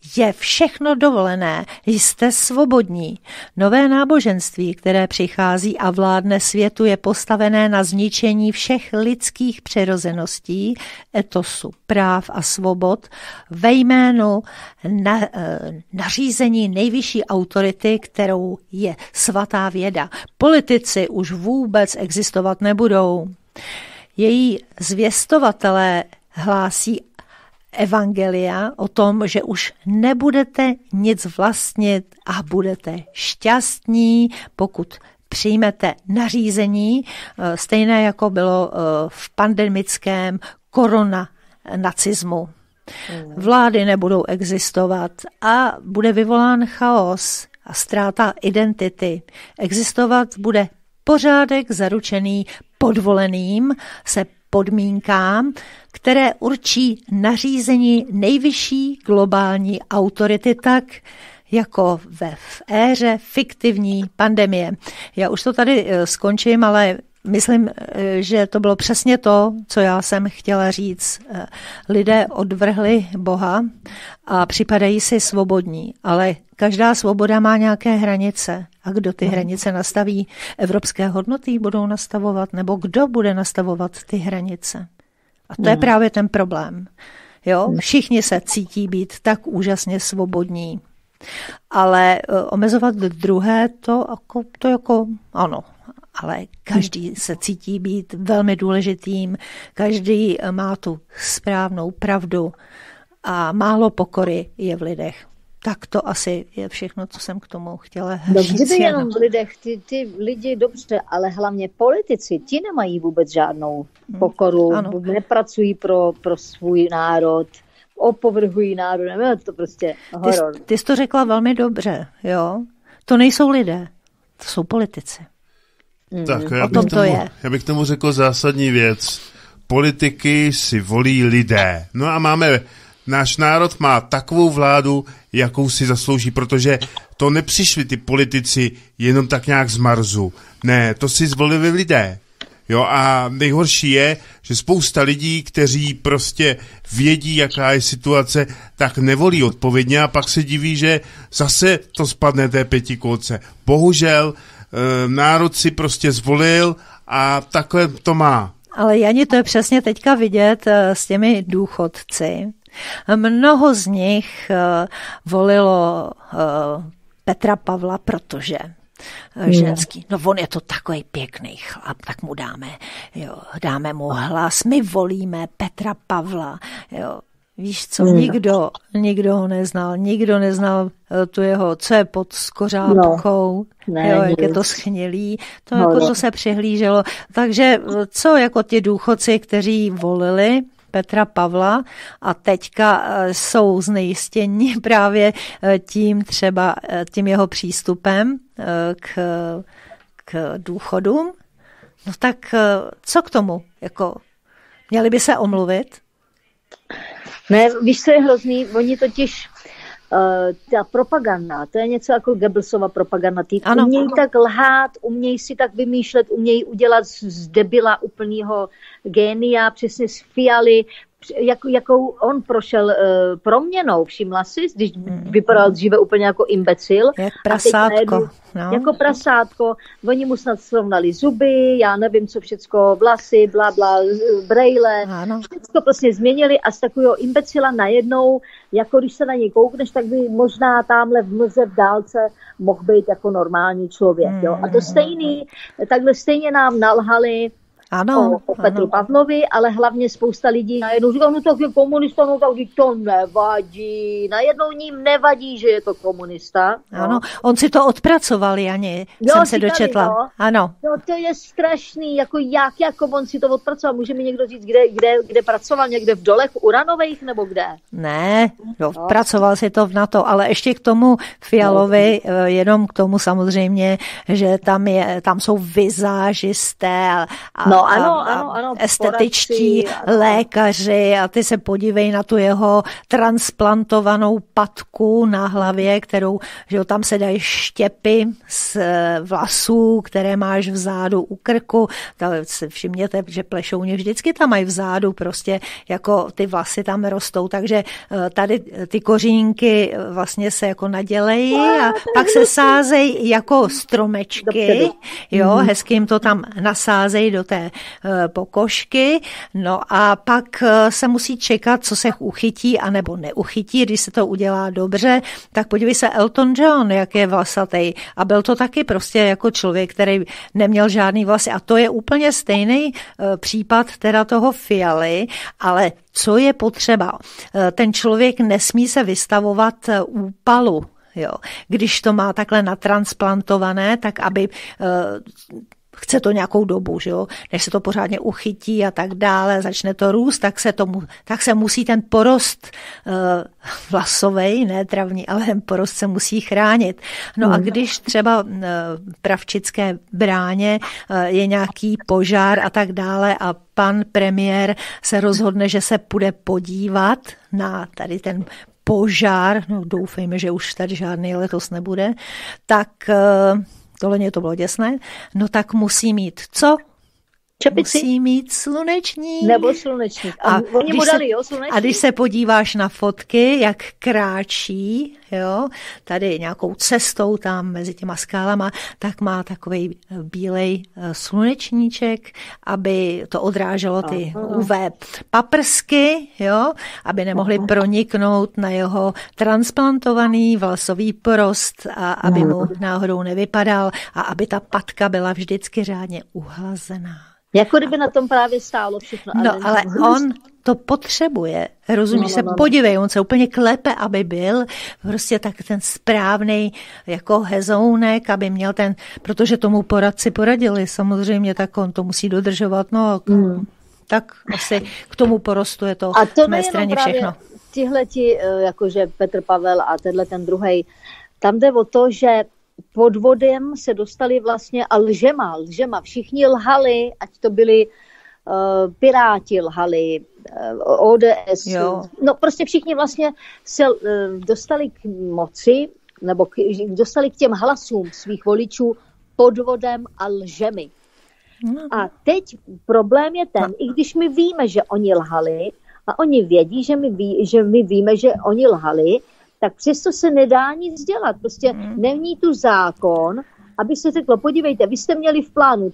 Je všechno dovolené, jste svobodní. Nové náboženství, které přichází a vládne světu, je postavené na zničení všech lidských přirozeností, etosu, práv a svobod ve jménu nařízení nejvyšší autority, kterou je svatá věda. Politici už vůbec existovat nebudou. Její zvěstovatelé hlásí evangelia o tom, že už nebudete nic vlastnit a budete šťastní, pokud přijmete nařízení, stejné jako bylo v pandemickém koronacismu. Vlády nebudou existovat a bude vyvolán chaos a ztráta identity. Existovat bude pořádek zaručený podvoleným se podmínkám, které určí nařízení nejvyšší globální autority tak, jako v éře fiktivní pandemie. Já už to tady skončím, ale myslím, že to bylo přesně to, co já jsem chtěla říct. Lidé odvrhli Boha a připadají si svobodní, ale každá svoboda má nějaké hranice. A kdo ty hranice nastaví? Evropské hodnoty budou nastavovat, nebo kdo bude nastavovat ty hranice? A to je právě ten problém. Jo? Všichni se cítí být tak úžasně svobodní. Ale omezovat druhé, to jako ano. Ale každý se cítí být velmi důležitým, každý má tu správnou pravdu a málo pokory je v lidech. Tak to asi je všechno, co jsem k tomu chtěla říct. Kdyby jenom v lidech, ty lidi dobře, ale hlavně politici, ti nemají vůbec žádnou pokoru, nepracují pro svůj národ, opovrhují národ, nevím, to prostě horor. Ty jsi to řekla velmi dobře, jo? To nejsou lidé, to jsou politici. Tak já bych tomu řekl zásadní věc. Politiky si volí lidé. No a náš národ má takovou vládu, jakou si zaslouží, protože to nepřišli ty politici jenom tak nějak z Marsu. Ne, to si zvolili lidé. Jo, a nejhorší je, že spousta lidí, kteří prostě vědí, jaká je situace, tak nevolí odpovědně a pak se diví, že zase to spadne té pětikolce. Bohužel národ si prostě zvolil a takhle to má. Ale Jani, to je přesně teďka vidět s těmi důchodci. Mnoho z nich volilo Petra Pavla, protože ženský, no on je to takový pěkný chlap, tak mu dáme mu hlas, my volíme Petra Pavla, jo. Víš co, nikdo ho neznal, nikdo neznal tu jeho, co je pod skořápkou, jak je to schnilý, to jako to se přihlíželo. Takže co jako ti důchodci, kteří volili Petra Pavla a teďka jsou znejistěni právě tím jeho přístupem k důchodům, no tak co k tomu? Jako, měli by se omluvit? Ne, víš, co je hrozný? Oni totiž, ta propaganda, to je něco jako Goebbelsova propaganda. Ty umějí tak lhát, umějí si tak vymýšlet, umějí udělat z debila úplného génia, přesně z Fialy, jakou on prošel proměnou, všimla jsi, když vypadal dříve úplně jako imbecil. Jak prasátko. Jako prasátko. Oni mu snad srovnali zuby, já nevím, co všecko, vlasy, blabla, brejle. Všecko prostě změnili a z takového imbecila najednou, jako když se na něj koukneš, tak by možná tamhle v mlze v dálce mohl být jako normální člověk. Jo? A to takhle stejně nám nalhali o Petru Pavlovi, ale hlavně spousta lidí najednou říká, no tak je komunista, no tak to nevadí. Najednou ním nevadí, že je to komunista. Ano, on si to odpracoval, Jani, jsem se dočetla. No. Ano. No to je strašný, jako on si to odpracoval. Může mi někdo říct, kde pracoval, někde v dolech uranových nebo kde? Ne, pracoval si to v NATO, ale ještě k tomu Fialovi, jenom k tomu samozřejmě, že tam jsou vizážisté a No, ano, estetičtí lékaři a ty se podívej na tu jeho transplantovanou patku na hlavě, kterou, že jo, tam se dají štěpy z vlasů, které máš vzadu u krku. Si všimněte, že plešouně vždycky tam mají vzadu, prostě jako ty vlasy tam rostou, takže tady ty kořínky vlastně se jako nadělejí a pak se sázejí jako stromečky, jo, hezky jim to tam nasázejí do té pokožky, no a pak se musí čekat, co se uchytí anebo neuchytí, když se to udělá dobře, tak podívej se Elton John, jak je vlasatej a byl to taky prostě jako člověk, který neměl žádný vlasy a to je úplně stejný případ teda toho Fialy, ale co je potřeba? Ten člověk nesmí se vystavovat úpalu. Jo. Když to má takhle natransplantované, tak aby chce to nějakou dobu, že jo? Než se to pořádně uchytí a tak dále, začne to růst, tak se musí ten porost vlasovej, ne travní, ale ten porost se musí chránit. No a když třeba v Pravčické bráně je nějaký požár a tak dále a pan premiér se rozhodne, že se půjde podívat na tady ten požár, no doufejme, že už tady žádný letos nebude, tak tohle to bylo děsné, no tak musí mít co? Čepici? Musí mít slunečník. Nebo slunečník. A když se podíváš na fotky, jak kráčí, jo, tady nějakou cestou tam mezi těma skálama, tak má takovej bílej slunečníček, aby to odráželo ty UV paprsky, jo, aby nemohly proniknout na jeho transplantovaný vlasový porost a aby mu náhodou nevypadal a aby ta patka byla vždycky řádně uhlazená. Jako kdyby na tom právě stálo všechno. No, ale on to potřebuje, rozumíš se, podívej, on se úplně klepe, aby byl prostě tak ten správnej jako hezounek, aby měl ten, protože tomu poradci poradili samozřejmě, tak on to musí dodržovat, no tak asi k tomu porostu je to z mé straně všechno. Tihleti, jakože Petr Pavel a tenhle ten druhej, tam jde o to, že podvodem se dostali vlastně a lžema. Všichni lhali, ať to byli Piráti lhali, ODS. Jo. No prostě všichni vlastně se dostali k moci, nebo dostali k těm hlasům svých voličů podvodem a lžemi. A teď problém je ten, i když my víme, že oni lhali a oni vědí, že my víme, že oni lhali, tak přesto se nedá nic dělat. Prostě není tu zákon, aby se řeklo, podívejte, vy jste měli v plánu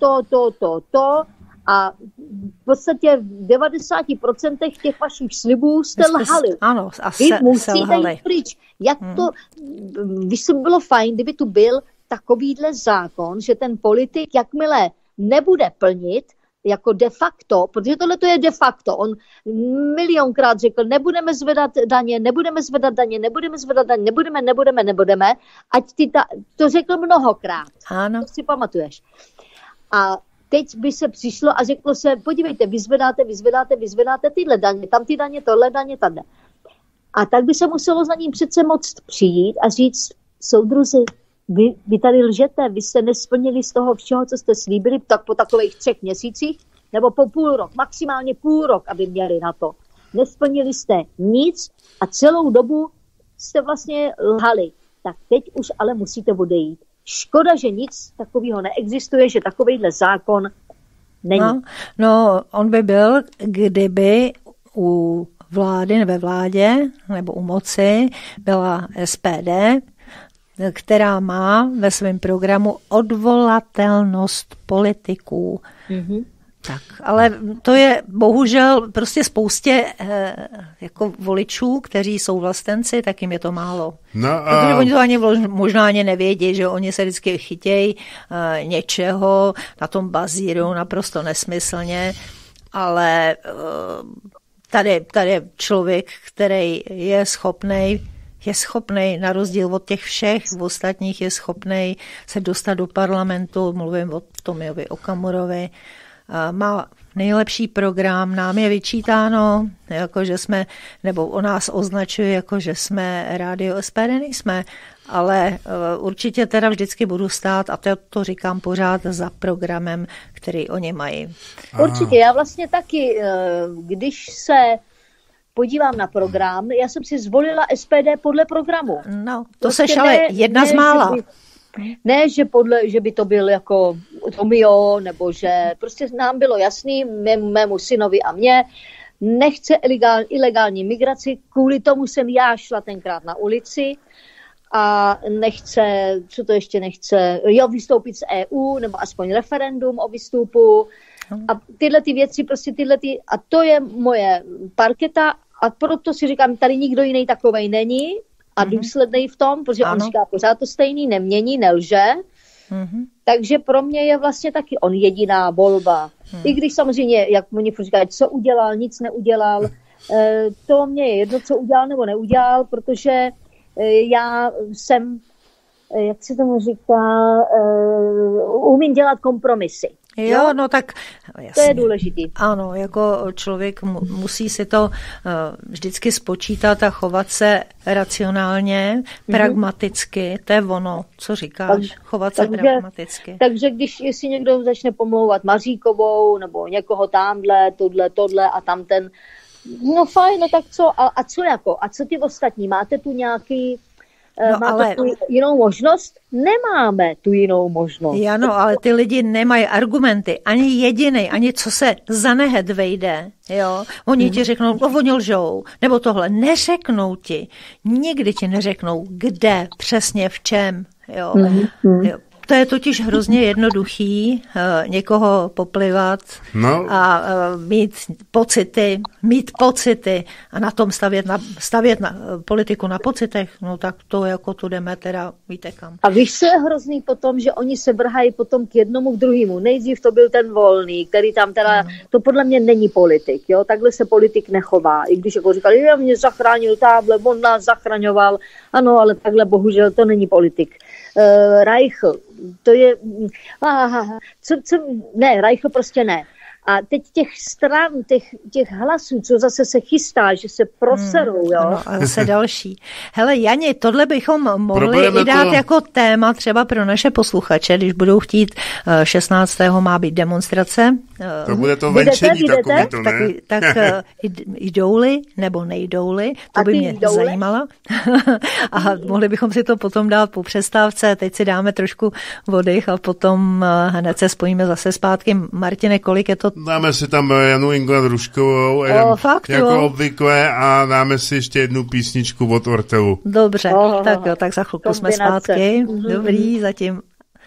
to a v podstatě v 90% těch vašich slibů jste lhali. Ano, a vy musíte jít pryč. Jak to, víš, by bylo fajn, kdyby tu byl takovýhle zákon, že ten politik, jakmile nebude plnit, jako de facto, protože tohle to je de facto. On milionkrát řekl, nebudeme zvedat daně, ať to řekl mnohokrát. Ano. To si pamatuješ. A teď by se přišlo a řeklo se, podívejte, vy zvedáte tyhle daně, tam ty daně, tohle daně, tady. A tak by se muselo za ním přece moc přijít a říct, soudruzi, vy tady lžete, vy jste nesplnili z toho všeho, co jste slíbili, tak po takových 3 měsících, nebo po půl rok, maximálně půl rok, aby měli na to. Nesplnili jste nic a celou dobu jste vlastně lhali. Tak teď už ale musíte odejít. Škoda, že nic takového neexistuje, že takovejhle zákon není. No, on by byl, kdyby u vlády, ve vládě, nebo u moci byla SPD, která má ve svém programu odvolatelnost politiků. Tak, ale to je bohužel prostě spoustě jako voličů, kteří jsou vlastenci, tak jim je to málo. No protože oni to ani možná ani nevědí, že oni se vždycky chytějí něčeho, na tom bazíru naprosto nesmyslně, ale tady je člověk, který je schopnej, na rozdíl od těch všech ostatních, je schopnej se dostat do parlamentu, mluvím o Tomiovi Okamurovi, má nejlepší program, nám je vyčítáno, jako že jsme, nebo o nás označuje, jako že jsme rádio SPD, nejsme, ale určitě teda vždycky budu stát, a to říkám pořád, za programem, který oni mají. Určitě, já vlastně taky, když se podívám na program, já jsem si zvolila SPD podle programu. No, to prostě seš ale jedna z mála. Ne, že by to byl jako Tomio, nebo že prostě nám bylo jasný, mému synovi a mně, nechce ilegální migraci, kvůli tomu jsem já šla tenkrát na ulici a nechce, co to ještě nechce, vystoupit z EU, nebo aspoň referendum o výstupu a tyhle ty věci, prostě a to je moje parketa a proto si říkám, tady nikdo jiný takovej není, a důsledný v tom, protože on říká pořád to stejný, nemění, nelže. Takže pro mě je vlastně taky on jediná volba. I když samozřejmě, jak oni říkají, co udělal, nic neudělal, to mě je jedno, co udělal nebo neudělal, protože já jsem, jak se tomu říká, umím dělat kompromisy. Jo, no tak jasně. To je důležitý. Ano, jako člověk musí si to vždycky spočítat a chovat se racionálně, pragmaticky, to je ono, co říkáš, chovat se pragmaticky. Takže jestli někdo začne pomlouvat Maříkovou nebo někoho tamhle, tohle a tamten, no fajn, no tak co, a co jako, a co ty ostatní, máte tu nějaký... Máte tu jinou možnost? Nemáme tu jinou možnost. Ano, ale ty lidi nemají argumenty, ani jedinej, ani co se za nehet vejde. Jo? Oni ti řeknou, oni lžou, nebo tohle. Neřeknou ti, nikdy ti neřeknou, kde, přesně, v čem. Jo? Jo. To je totiž hrozně jednoduchý někoho poplivat a mít pocity a na tom stavět na politiku na pocitech, no tak to jako tu jdeme teda, víte kam. A víš, co je hrozný potom, že oni se vrhají potom k jednomu k druhému. Nejdřív to byl ten Volný, který tam teda, to podle mě není politik, jo, takhle se politik nechová. I když jako říkali, já mě zachránil táble, on nás zachraňoval, ano, ale takhle bohužel to není politik. Reichl, to je, ne, Reichl prostě ne. A teď těch stran, těch hlasů, co zase se chystá, že se proserou, jo. Ano, a zase další. Hele, Jani, tohle bychom mohli i dát jako téma třeba pro naše posluchače, když budou chtít 16. má být demonstrace. To bude to venčení takový to, ne? Tak jdou-li nebo nejdou-li, to by mě zajímalo. A mohli bychom si to potom dát po přestávce, teď si dáme trošku oddych a potom hned se spojíme zase zpátky. Martine, kolik je to? Dáme si tam Janu Ingler-Ruškovou, jako obvykle, a dáme si ještě jednu písničku od Ortelu. Dobře, tak jo, tak za chvilku jsme zpátky. Dobrý, zatím.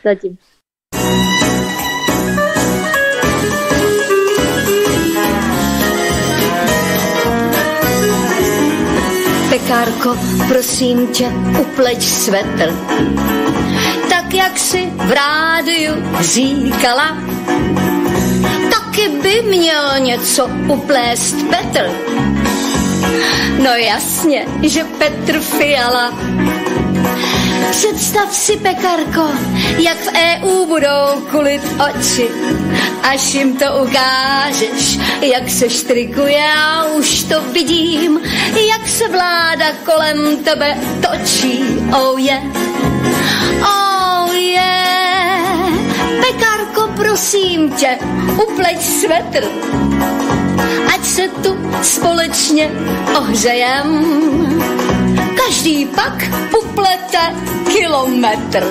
Pekárko, prosím tě, upleť svetr, tak jak si v rádiu říkala. Taky by měl něco uplést Petr. No jasně, že Petr Fiala. Představ si, Pekarko, jak v EU budou kulit oči, až jim to ukážeš, jak se štrikuje, a už to vidím, jak se vláda kolem tebe točí. Oh yeah, oh yeah. Pekarko, prosím tě, upleť svetr, ať se tu společně ohřejem. Každý pak uplete kilometr.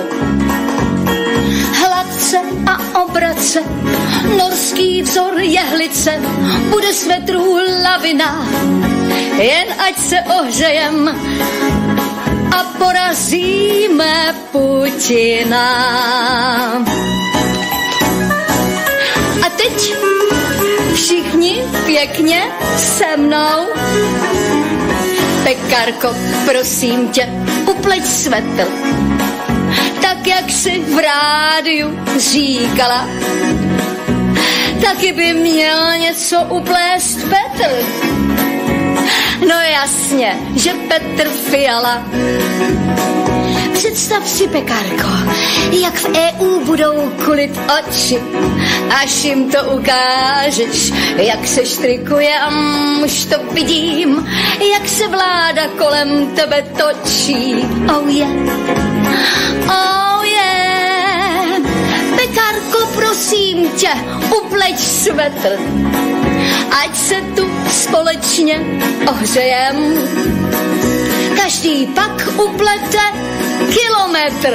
Hladce a obrace, norský vzor jehlice, bude svetrů lavina, jen ať se ohřejem a porazíme Putina. A teď všichni pěkně se mnou. Pekarko, prosím tě, upleť svetr, tak jak si v rádiu říkala. Taky by měl něco uplést Petr. No jasně, že Petr Fiala. Před Představ si, Pekarko, jak v EU budou kulit oči, až jim to ukážeš, jak se štrikuje a už to vidím, jak se vláda kolem tebe točí. Oh yeah, oh yeah. Pekarko, prosím tě, upleť svetr, ať se tu společně ohřejem. Každý pak uplete kilometr.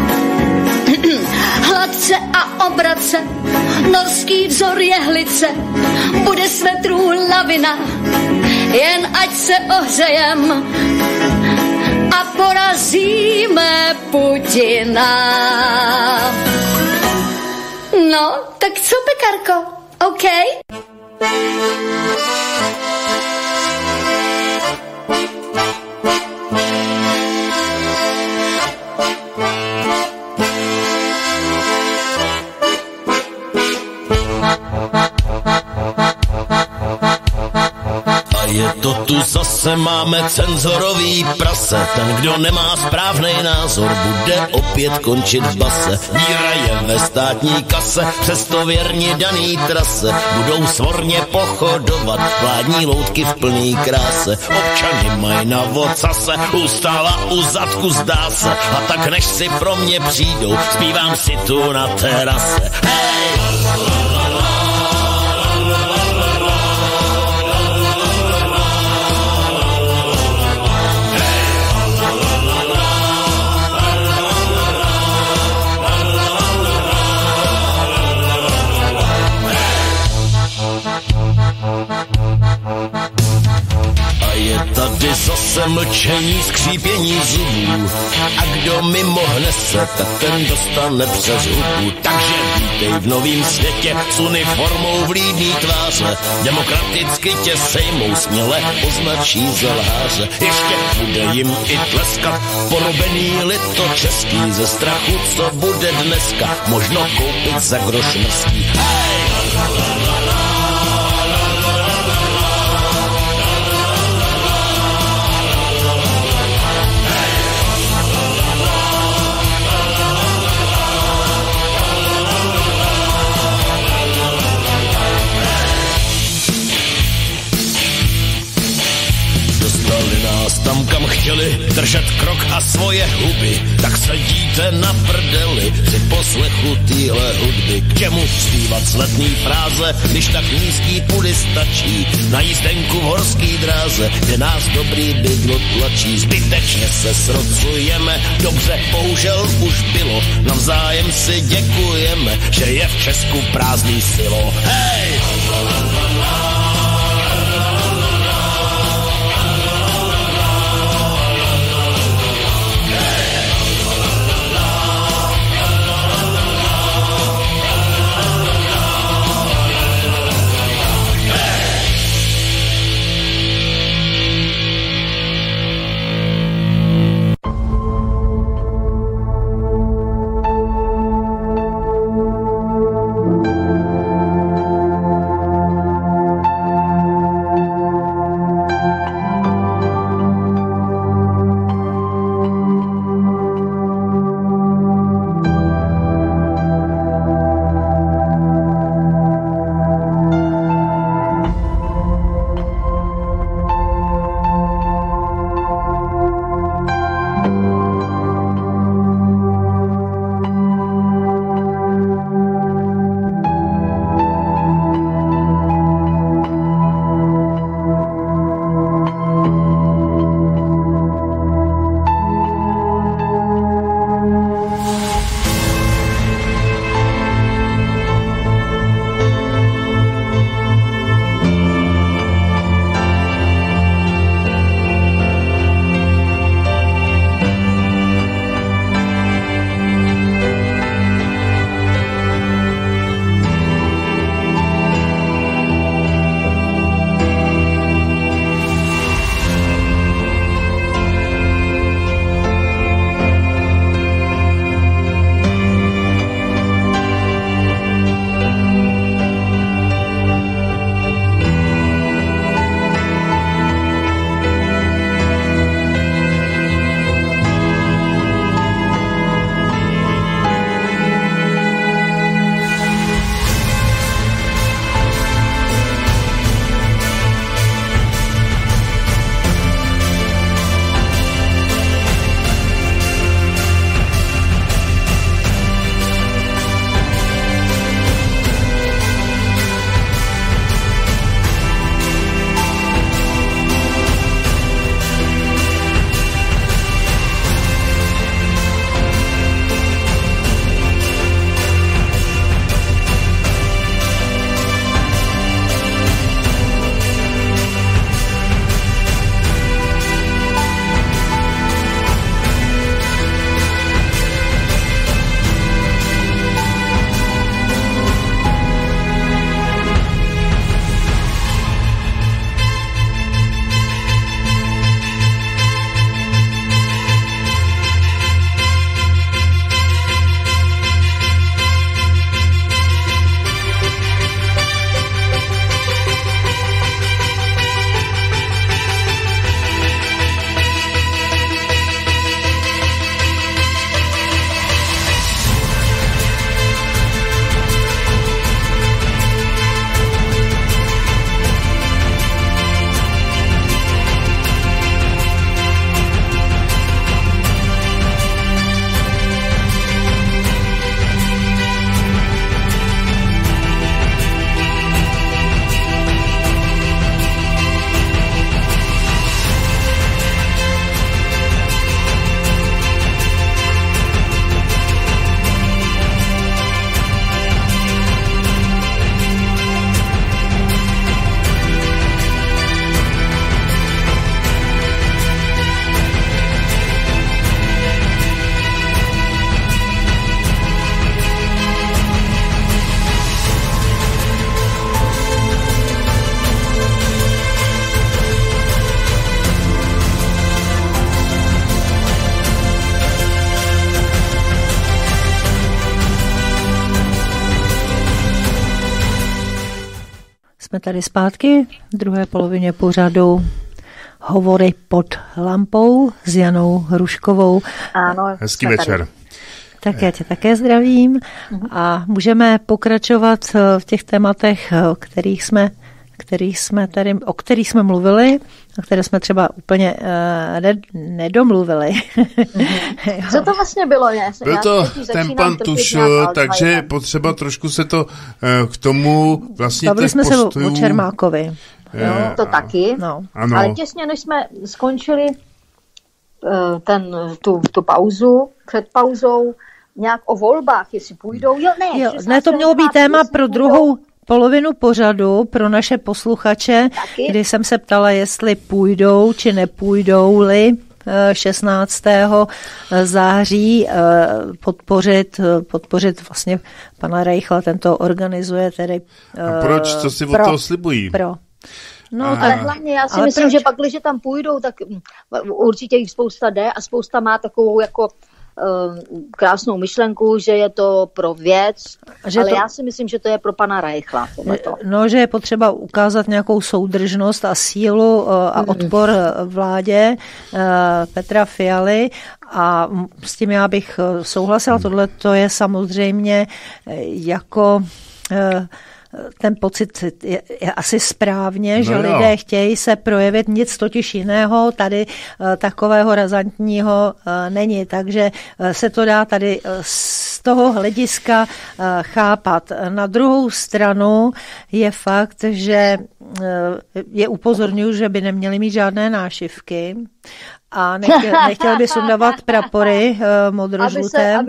Hladce a obrace, norský vzor jehlice, bude svetrů lavina, jen ať se ohřejem a porazíme Putina. No, tak co, Pekarko? OK? Je to tu zase, máme cenzorový prase. Ten, kdo nemá správnej názor, bude opět končit v base. Díra je ve státní kase, přesto věrně daný trase. Budou svorně pochodovat vládní loutky v plný kráse. Občany mají na vocase, ustála u zadku zdá se. A tak než si pro mě přijdou, zpívám si tu na terase. Hej! Tady zase mlčení, skřípění zubů. A kdo mimo hnese, tak ten dostane přes hubu. Takže vítej v novým světě s uniformou vlídný tváře. Demokraticky tě sejmou, směle označí za lháře. Ještě bude jim i tleskat, porobený lito český. Ze strachu, co bude dneska, možno koupit za groš mrzký. Hej! Tam, kam chtěli držet krok a svoje huby, tak sedíte na prdeli při poslechu týhle hudby. K čemu zpívat sletný fráze, když tak nízký pudy stačí na jízdenku v horský dráze, kde nás dobrý bydlo tlačí. Zbytečně se srocujeme, dobře, bohužel už bylo, navzájem si děkujeme, že je v Česku prázdný silo. Hej! Jsme tady zpátky v druhé polovině pořadu Hovory pod lampou s Janou Hruškovou. Ano, hezký večer. Tady. Tak já tě také zdravím a můžeme pokračovat v těch tématech, o kterých jsme mluvili, o které jsme třeba úplně nedomluvili. Co to vlastně bylo? Byl to ten pan Tušl, takže je potřeba trošku se to k tomu vlastně bavili jsme se o Čermákovi. No, to taky, ano. Ale těsně než jsme skončili tu pauzu, před pauzou, nějak o volbách, jestli půjdou. Ne, to mělo být téma pro druhou polovinu pořadu pro naše posluchače, kdy jsem se ptala, jestli půjdou či nepůjdou-li 16. září podpořit vlastně pana Reichla, tento organizuje tedy. A proč? Co si od toho slibují? Ale hlavně já si myslím, že pak, když tam půjdou, tak určitě jich spousta jde a spousta má takovou jako krásnou myšlenku, že je to pro věc, ale já si myslím, že to je pro pana Reichla. No, že je potřeba ukázat nějakou soudržnost a sílu a odpor vládě Petra Fialy a s tím já bych souhlasila. Tohle to je samozřejmě jako ten pocit je asi správně, že lidé chtějí se projevit, nic totiž jiného tady takového razantního není, takže se to dá tady z toho hlediska chápat. Na druhou stranu je fakt, že je upozorňuji, že by neměli mít žádné nášivky a nechtěl by sundávat prapory modrožluté,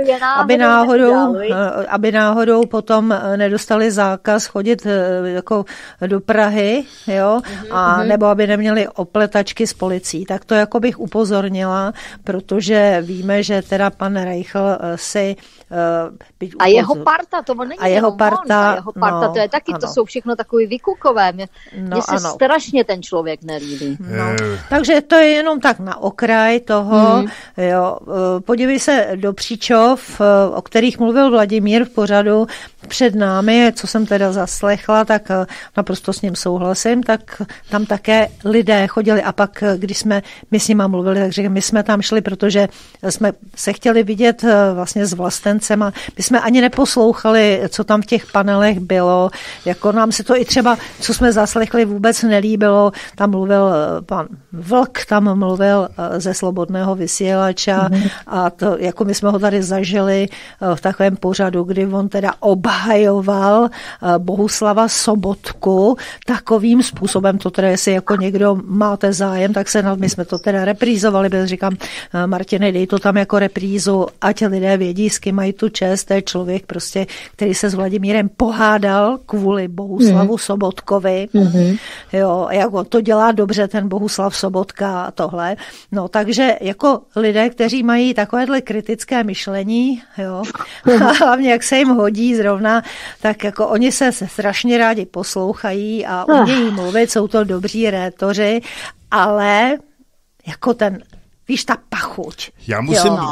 aby náhodou potom nedostali zákaz chodit jako do Prahy, jo, a nebo aby neměli opletačky s policií. Tak to jako bych upozornila, protože víme, že teda pan Reichl si a jeho parta, to není jeho parta, to je taky, to jsou všechno takový vykukové. Mně se strašně ten člověk nelíbí. Takže to je jenom tak na okraj toho. Jo. Podívej se do Příčov, o kterých mluvil Vladimír v pořadu před námi, co jsem teda zaslechla, tak naprosto s ním souhlasím, tak tam také lidé chodili a pak, když jsme my s nima mluvili, takže my jsme tam šli, protože jsme se chtěli vidět vlastně s vlastencema. My jsme ani neposlouchali, co tam v těch panelech bylo, jako nám se to i třeba, co jsme zaslechli, vůbec nelíbilo. Tam mluvil pan Vlk, tam mluvil ze Slobodného vysílača a to, jako my jsme ho tady zažili v takovém pořadu, kdy on teda obhajoval Bohuslava Sobotku takovým způsobem, to teda, jestli jako někdo máte zájem, tak my jsme to teda reprízovali, protože říkám, Martine, dej to tam jako reprízu, ať lidé vědí, s kým mají tu čest, to je člověk prostě, který se s Vladimírem pohádal kvůli Bohuslavu Sobotkovi, jo, jako to dělá dobře ten Bohuslav Sobotka a tohle, no takže jako lidé, kteří mají takovéhle kritické myšlení, jo, a hlavně jak se jim hodí zrovna, tak jako oni se strašně rádi poslouchají a umějí mluvit, jsou to dobří rétoři, ale jako víš, ta pachuť. Já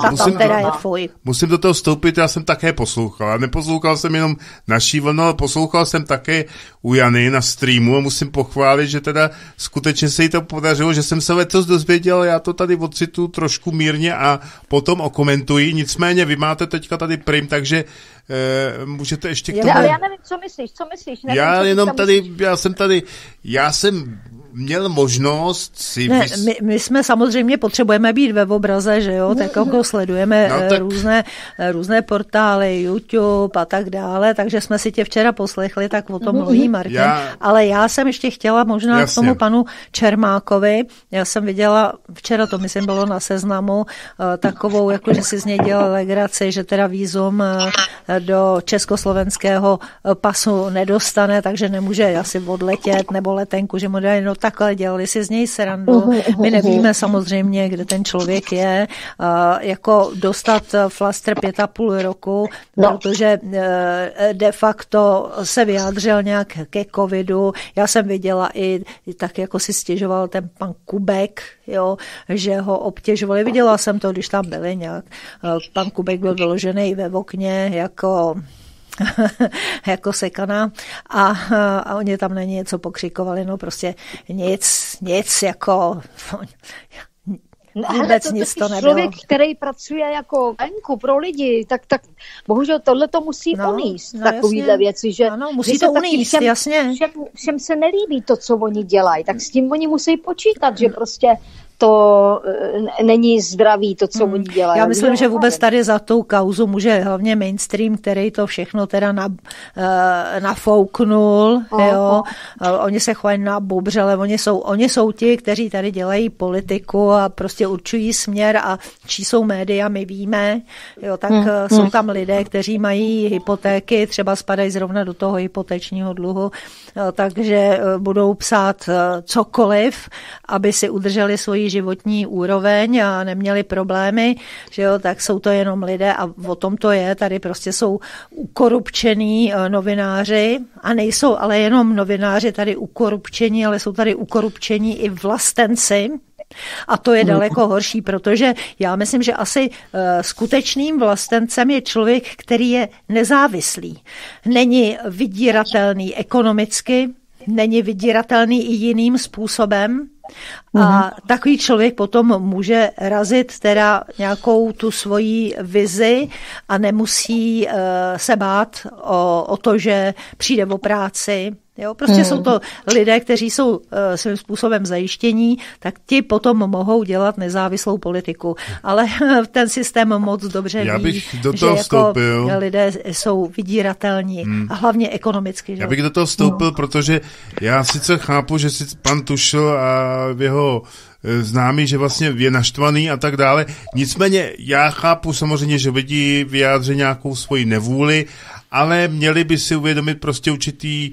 musím do toho vstoupit, já jsem také poslouchal. A neposlouchal jsem jenom naší vlnu, ale poslouchal jsem také u Jany na streamu a musím pochválit, že teda skutečně se jí to podařilo, že jsem se letos dozvěděl, já to tady odcitu trošku mírně a potom okomentuji. Nicméně vy máte teďka tady prim, takže můžete ještě k tomu... Ale já nevím, co myslíš? Já jsem měl možnost si... My jsme samozřejmě potřebujeme být ve obraze, že jo, tak jako sledujeme různé portály, YouTube a tak dále, takže jsme si tě včera poslechli, tak o tom mluví Martin. Ale já jsem ještě chtěla možná k tomu panu Čermákovi, já jsem viděla, včera to myslím bylo na Seznamu, takovou, jako že si z něj dělal legraci, že teda vízum do československého pasu nedostane, takže nemůže asi odletět nebo letenku, že mu dají, no takhle dělali si z něj srandu. My nevíme samozřejmě, kde ten člověk je, jako dostat flastr 5,5 roku, protože de facto se vyjádřil nějak ke covidu. Já jsem viděla i tak, jako si stěžoval ten pan Kubek, jo, že ho obtěžovali. Viděla jsem to, když tam byli nějak. Pan Kubek byl vyložený ve okně, jako jako sekaná a oni tam na ně něco pokřikovali, no prostě nic jako... Vůbec nic to nebylo. Člověk, který pracuje jako venku pro lidi, tak bohužel tohle to musí uníst, takovýhle věci, že musí to uníst, jasně. Všem se nelíbí to, co oni dělají, tak s tím oni musí počítat, že prostě to není zdravý, to, co oni dělají. Já myslím, že vůbec tady za tou kauzu může hlavně mainstream, který to všechno teda nafouknul, jo. Oni se chovají na bubř, ale oni jsou ti, kteří tady dělají politiku a prostě určují směr a čí jsou média, my víme, jo, tak jsou tam lidé, kteří mají hypotéky, třeba spadají zrovna do toho hypotečního dluhu, takže budou psát cokoliv, aby si udrželi svoji životní úroveň a neměli problémy, že jo, tak jsou to jenom lidé a o tom to je, tady prostě jsou ukorupčení novináři a nejsou ale jenom novináři tady ukorupčení, ale jsou tady ukorupčení i vlastenci. A to je daleko horší, protože já myslím, že asi skutečným vlastencem je člověk, který je nezávislý. Není vydíratelný ekonomicky, není vydíratelný i jiným způsobem. A takový člověk potom může razit teda nějakou tu svoji vizi a nemusí se bát o to, že přijde o práci. Jo, prostě jsou to lidé, kteří jsou svým způsobem zajištění, tak ti potom mohou dělat nezávislou politiku. Ale ten systém moc dobře ví, že jako lidé jsou vydíratelní a hlavně ekonomicky. Že? Já bych do toho vstoupil, protože já sice chápu, že si pan Tušl a jeho známý, že vlastně je naštvaný a tak dále. Nicméně já chápu samozřejmě, že vidí vyjádřit nějakou svoji nevůli, ale měli by si uvědomit prostě určitý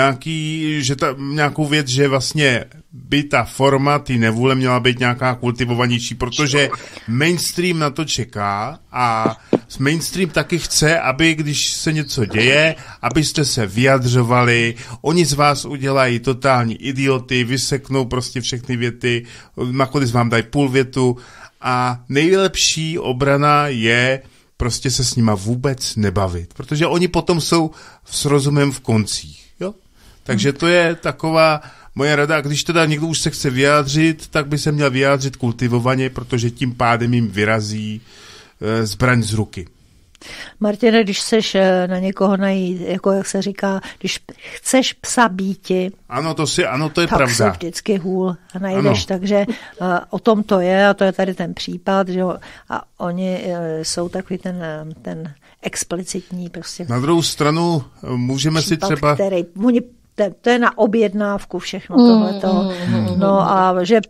nějakou věc, že vlastně by ta forma, ty nevůle měla být nějaká kultivovanější, protože mainstream na to čeká a mainstream taky chce, aby když se něco děje, abyste se vyjadřovali, oni z vás udělají totální idioty, vyseknou prostě všechny věty, nakonec vám dají půl větu a nejlepší obrana je prostě se s nima vůbec nebavit, protože oni potom jsou s rozumem v koncích, jo? Takže to je taková moje rada, když teda někdo už se chce vyjádřit, tak by se měl vyjádřit kultivovaně, protože tím pádem jim vyrazí zbraň z ruky. Martine, když chceš na někoho najít, jako jak se říká, když chceš psa bíti, ano, to je tak pravda. se vždycky hůl najdeš, takže o tom to je a to je tady ten případ, že a oni jsou takový ten explicitní prostě. Na druhou stranu můžeme případ, si třeba... To je na objednávku všechno tohleto. No a že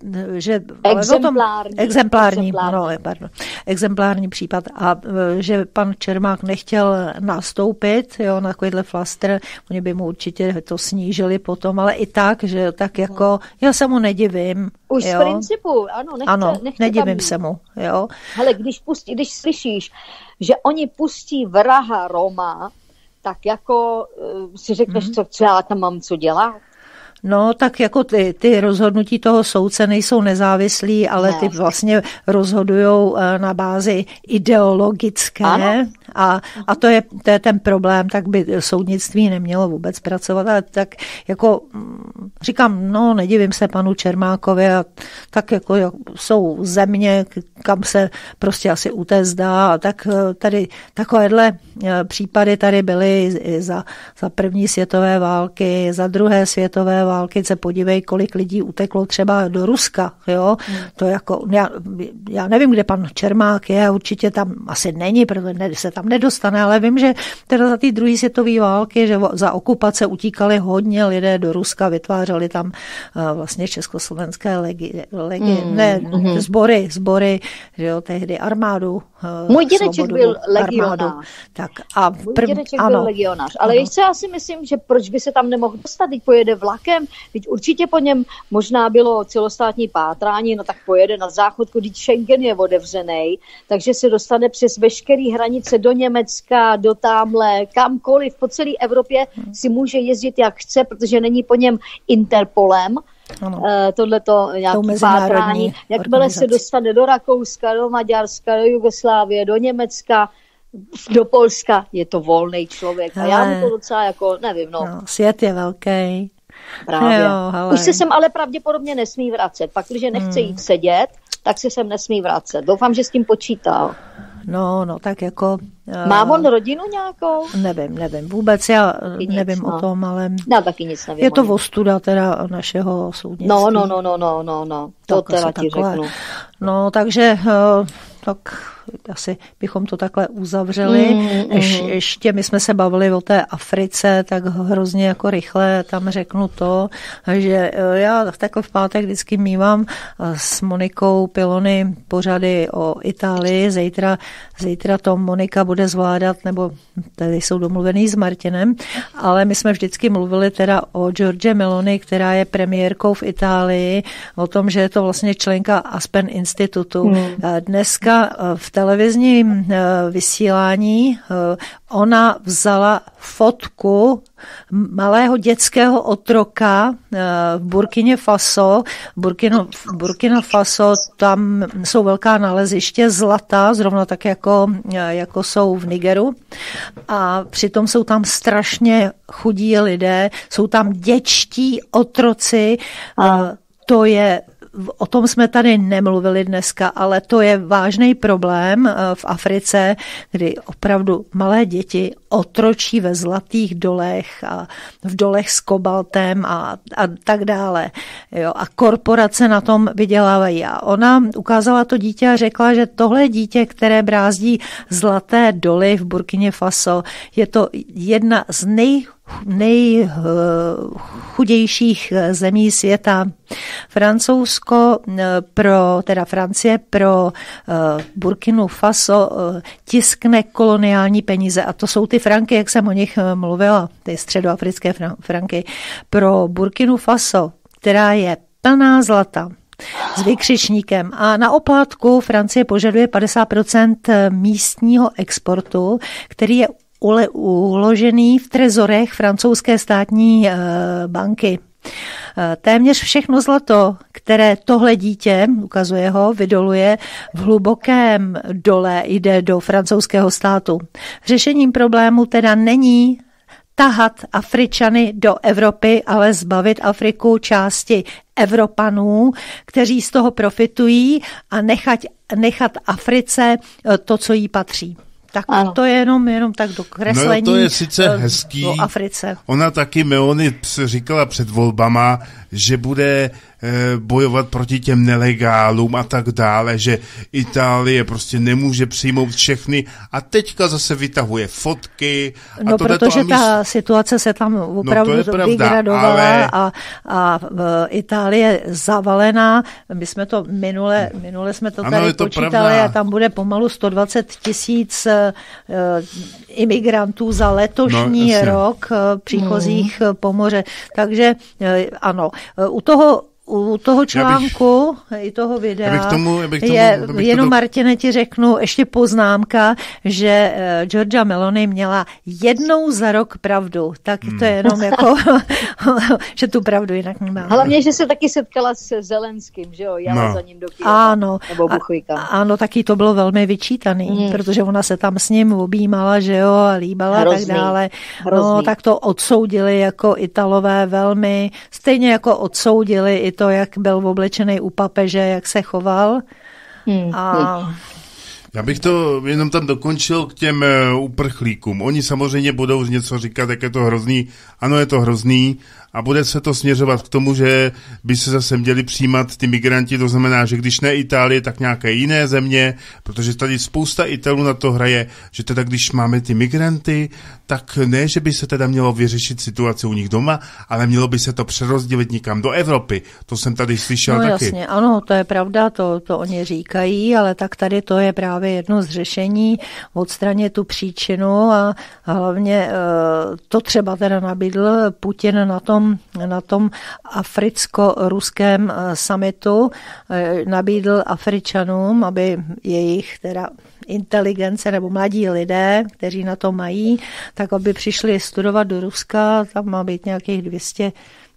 exemplární případ a že pan Čermák nechtěl nastoupit, jo, na takovýhle flastr, oni by mu určitě to snížili potom, ale i tak, že tak jako, já se mu nedivím. Už jo. Z principu, nechce nedivím se mu, jo. Hele, když slyšíš, že oni pustí vraha Roma, tak jako si řekneš, co já tam mám co dělat? No, tak jako ty rozhodnutí toho soudce nejsou nezávislí, ale ty vlastně rozhodujou na bázi ideologické a to je ten problém, tak by soudnictví nemělo vůbec pracovat, ale tak jako říkám, nedivím se panu Čermákovi a tak jako jsou země, kam se prostě asi utéct dá, tak tady takovéhle případy tady byly za první světové války, za druhé světové války, se podívej, kolik lidí uteklo třeba do Ruska, jo, to jako, já nevím, kde pan Čermák je, určitě tam asi není, protože se tam nedostane, ale vím, že teda za té druhé světové války, že za okupace utíkali hodně lidé do Ruska, vytvářeli tam vlastně československé sbory, že jo, tehdy armádu. Můj dědeček byl legionář. Tak a byl legionář, ale ještě já si myslím, že proč by se tam nemohl dostat, teď pojede vlakem, teď určitě po něm možná bylo celostátní pátrání, no tak pojede na záchodku, teď Schengen je otevřený, takže se dostane přes veškeré hranice do Německa, do tamhle, kamkoliv, po celé Evropě si může jezdit jak chce, protože není po něm Interpolem, tohleto nějaký pátrání. Jakmile se dostane do Rakouska, do Maďarska, do Jugoslávie, do Německa, do Polska, je to volný člověk. A já mu to docela jako, nevím, no. Svět je velký. Právě. Už se sem ale pravděpodobně nesmí vracet. Pak, když nechce jít sedět, tak se sem nesmí vracet. Doufám, že s tím počítal. No, tak jako... Má on rodinu nějakou? Nevím. Vůbec já nevím o tom, ale... Já taky nic nevím. Je to ostuda teda našeho soudnictví. No. To teda ti řeknu. No, takže... tak asi bychom to takhle uzavřeli. Ještě my jsme se bavili o té Africe, tak hrozně jako rychle tam řeknu to, že já takhle v pátek vždycky mívám s Monikou Pilony pořady o Itálii. Zítra to Monika bude zvládat, nebo tady jsou domluvený s Martinem, ale my jsme vždycky mluvili teda o Giorgia Meloni, která je premiérkou v Itálii, o tom, že je to vlastně členka Aspen institutu. Dneska v televizním vysílání ona vzala fotku malého dětského otroka v Burkině Faso. Burkina Faso, tam jsou velká naleziště zlata, zrovna tak jako jsou v Nigeru. A přitom jsou tam strašně chudí lidé, jsou tam dětští otroci, o tom jsme tady nemluvili dneska, ale to je vážný problém v Africe, kdy opravdu malé děti otročí ve zlatých dolech a v dolech s kobaltem a tak dále. Jo, a korporace na tom vydělávají. A ona ukázala to dítě a řekla, že tohle dítě, které brázdí zlaté doly v Burkině Faso, je to jedna z nejchudějších zemí světa. Francie pro Burkinu Faso tiskne koloniální peníze a to jsou ty franky, jak jsem o nich mluvila, ty středoafrické franky. Pro Burkinu Faso, která je plná zlata, s vykřičníkem. A na oplátku Francie požaduje 50% místního exportu, který je uložený v trezorech francouzské státní banky. Téměř všechno zlato, které tohle dítě, ukazuje ho, vydoluje v hlubokém dole, jde do francouzského státu. Řešením problému teda není tahat Afričany do Evropy, ale zbavit Afriku části Evropanů, kteří z toho profitují a nechat Africe to, co jí patří. Tak ano. To je jenom tak dokreslení. No to je sice hezký. O Africe. Ona taky Meloni říkala před volbama, že bude bojovat proti těm nelegálům a tak dále, že Itálie prostě nemůže přijmout všechny a teďka zase vytahuje fotky. No protože ta situace se tam opravdu vygradovala a Itálie zavalená. My jsme to minule jsme to tady počítali a tam bude pomalu 120 000 imigrantů za letošní rok příchozích po moře. Takže ano, u toho článku i toho videa jenom Martine ti řeknu ještě poznámka, že Giorgia Meloni měla jednou za rok pravdu, tak to je jenom jako, že tu pravdu jinak nemá. Hlavně, že se taky setkala se Zelenským, že jo, jela za ním do Kyjeva, nebo Buchvika. Ano, taky to bylo velmi vyčítaný, protože ona se tam s ním objímala, že jo, a líbala a tak dále. No, tak to odsoudili jako Italové velmi, stejně jako odsoudili i to, jak byl oblečený u papeže, jak se choval. Já bych to jenom tam dokončil k těm uprchlíkům. Oni samozřejmě budou něco říkat, jak je to hrozný. Ano, je to hrozný a bude se to směřovat k tomu, že by se zase měli přijímat ty migranti, to znamená, že když ne Itálie, tak nějaké jiné země, protože tady spousta Italů na to hraje, že teda když máme ty migranty, tak ne, že by se teda mělo vyřešit situaci u nich doma, ale mělo by se to přerozdělit někam do Evropy. To jsem tady slyšel taky. Jasně, ano, to je pravda, to oni říkají, ale tak tady to je právě jedno z řešení, odstranit tu příčinu a hlavně to třeba teda nabídl Putin na tom africko-ruském summitu, nabídl Afričanům, aby jejich teda inteligence nebo mladí lidé, kteří na to mají, tak aby přišli studovat do Ruska, tam má být nějakých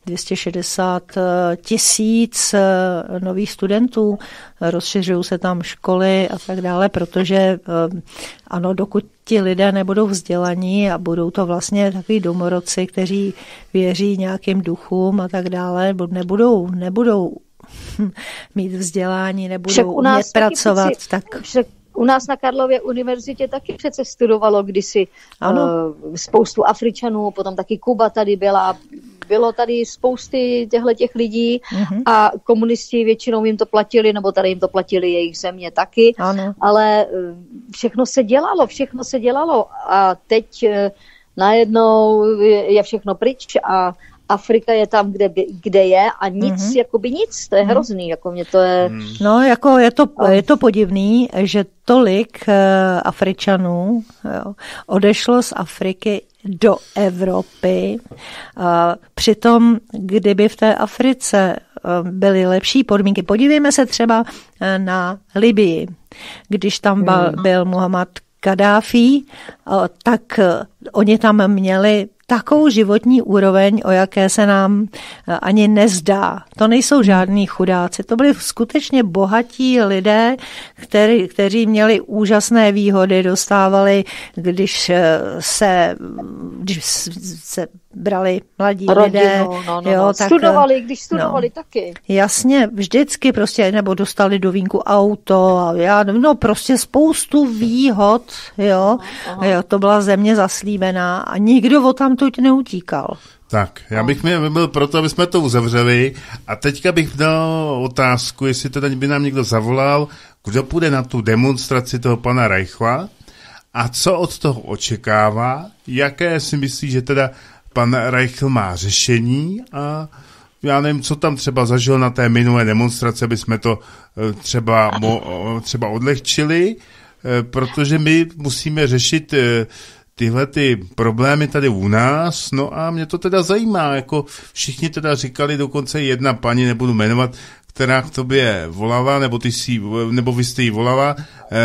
260 000 nových studentů, rozšiřují se tam školy a tak dále, protože ano, dokud ti lidé nebudou vzdělaní a budou to vlastně takový domorodci, kteří věří nějakým duchům a tak dále, nebudou mít vzdělání, nebudou umět pracovat, tak... U nás na Karlově univerzitě taky přece studovalo kdysi spoustu Afričanů, potom taky Kuba tady byla. Bylo tady spousty těch lidí a komunisti většinou jim to platili, nebo tady jim to platili jejich země taky, ale všechno se dělalo a teď najednou je všechno pryč a Afrika je tam, kde je a nic, jakoby nic, to je hrozný, jako mě to je... No, jako je to podivný, že tolik Afričanů odešlo z Afriky do Evropy. Přitom, kdyby v té Africe byly lepší podmínky, podívejme se třeba na Libii, když tam byl Muhammad Kaddáfí, tak oni tam měli takovou životní úroveň, o jaké se nám ani nezdá. To nejsou žádní chudáci, to byli skutečně bohatí lidé, kteří měli úžasné výhody, dostávali, když se brali mladí lidé. Tak, když studovali taky. Jasně, vždycky prostě, nebo dostali do vínku auto, prostě spoustu výhod, jo, to byla země zaslíbená a nikdo o tamtud neutíkal. Tak, já bych byl proto, aby jsme to uzavřeli a teďka bych dal otázku, jestli teda by nám někdo zavolal, kdo půjde na tu demonstraci toho pana Reichla a co od toho očekává, jaké si myslí, že teda pan Reichl má řešení a já nevím, co tam třeba zažil na té minulé demonstraci, aby jsme to třeba odlehčili, protože my musíme řešit tyhle ty problémy tady u nás, no a mě to teda zajímá, jako všichni teda říkali, dokonce jedna paní, nebudu jmenovat, která k tobě volala, nebo vy jste jí volala,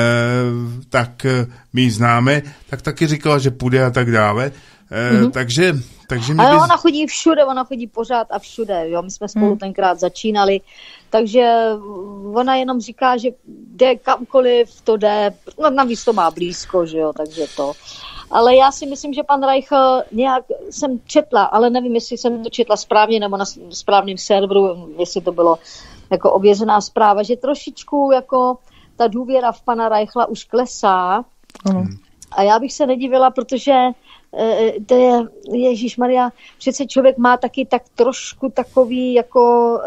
tak my ji známe, tak taky říkala, že půjde a tak dále. Takže ale ona chodí všude, ona chodí pořád a všude, jo, my jsme spolu tenkrát začínali, takže ona jenom říká, že jde kamkoliv, to jde, no navíc to má blízko, že jo, takže to. Ale já si myslím, že pan Reichl nějak jsem četla, ale nevím, jestli jsem to četla správně nebo na správném serveru, jestli to bylo jako ověřená zpráva, že trošičku jako ta důvěra v pana Reichla už klesá. A já bych se nedivila, protože to je, ježišmarja, přece člověk má taky tak trošku takový jako,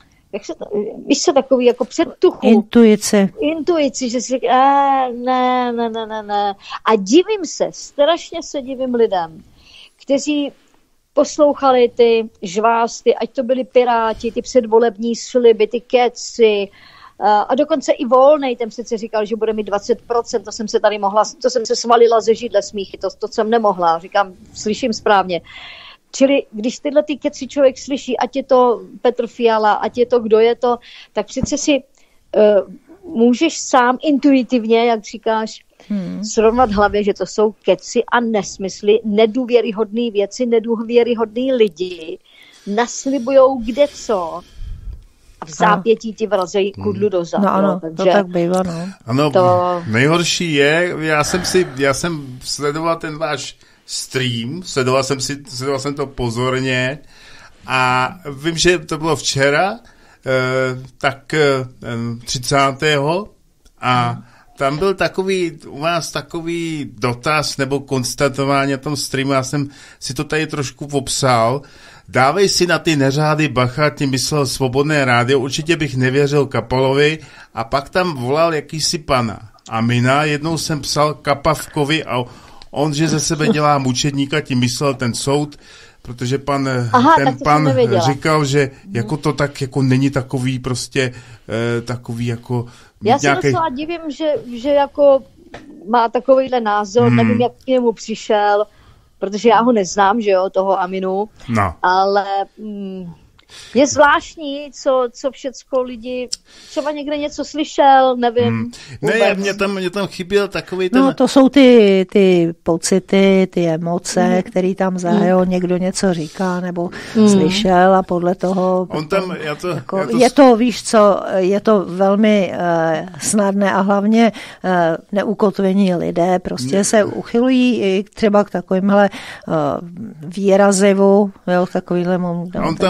víš co, takový jako předtuchu. Intuici, že si říká, ne. A strašně se divím lidem, kteří poslouchali ty žvásty, ať to byli Piráti, ty předvolební sliby, ty keci, a dokonce i Volnej, ten přece říkal, že bude mít 20%, to jsem se svalila ze židle smíchy, to jsem nemohla, říkám, slyším správně. Čili když tyhle ty keci člověk slyší, ať je to Petr Fiala, ať je to, kdo je to, tak přece si můžeš sám intuitivně, jak říkáš, srovnat hlavě, že to jsou keci a nesmysly, nedůvěryhodné věci, nedůvěryhodní lidi, naslibujou kde co a v zápětí ti vrazejí kudlu do zad. No ano, takže to tak bývá, no. Ano, nejhorší je, já jsem sledoval ten váš stream, sledoval jsem to pozorně a vím, že to bylo včera, tak 30. a tam byl u vás takový dotaz nebo konstatování na tom streamu, já jsem si to tady trošku popsal. Dávej si na ty neřády bacha, tím myslel Svobodné rádio, určitě bych nevěřil Kapalovi a pak tam volal jakýsi pana Amina, jednou jsem psal Kapavkovi a on, že ze sebe dělá mučedníka, tím myslel ten soud, protože pan říkal, že jako to tak jako není takový prostě takový jako... Já se docela divím, že jako má takovýhle názor, nevím, jak k němu přišel, protože já ho neznám, že jo, toho Aminu, ale Je zvláštní, co všecko lidi, třeba někde něco slyšel, nevím. Ne, mě tam chyběl takový ten... No, to jsou ty pocity, ty emoce, který tam zahájil, někdo něco říká, nebo slyšel a podle toho... Je to, víš co, je to velmi snadné a hlavně neukotvení lidé prostě se uchylují i třeba k takovýmhle výrazivu, jo, takovýhlemu...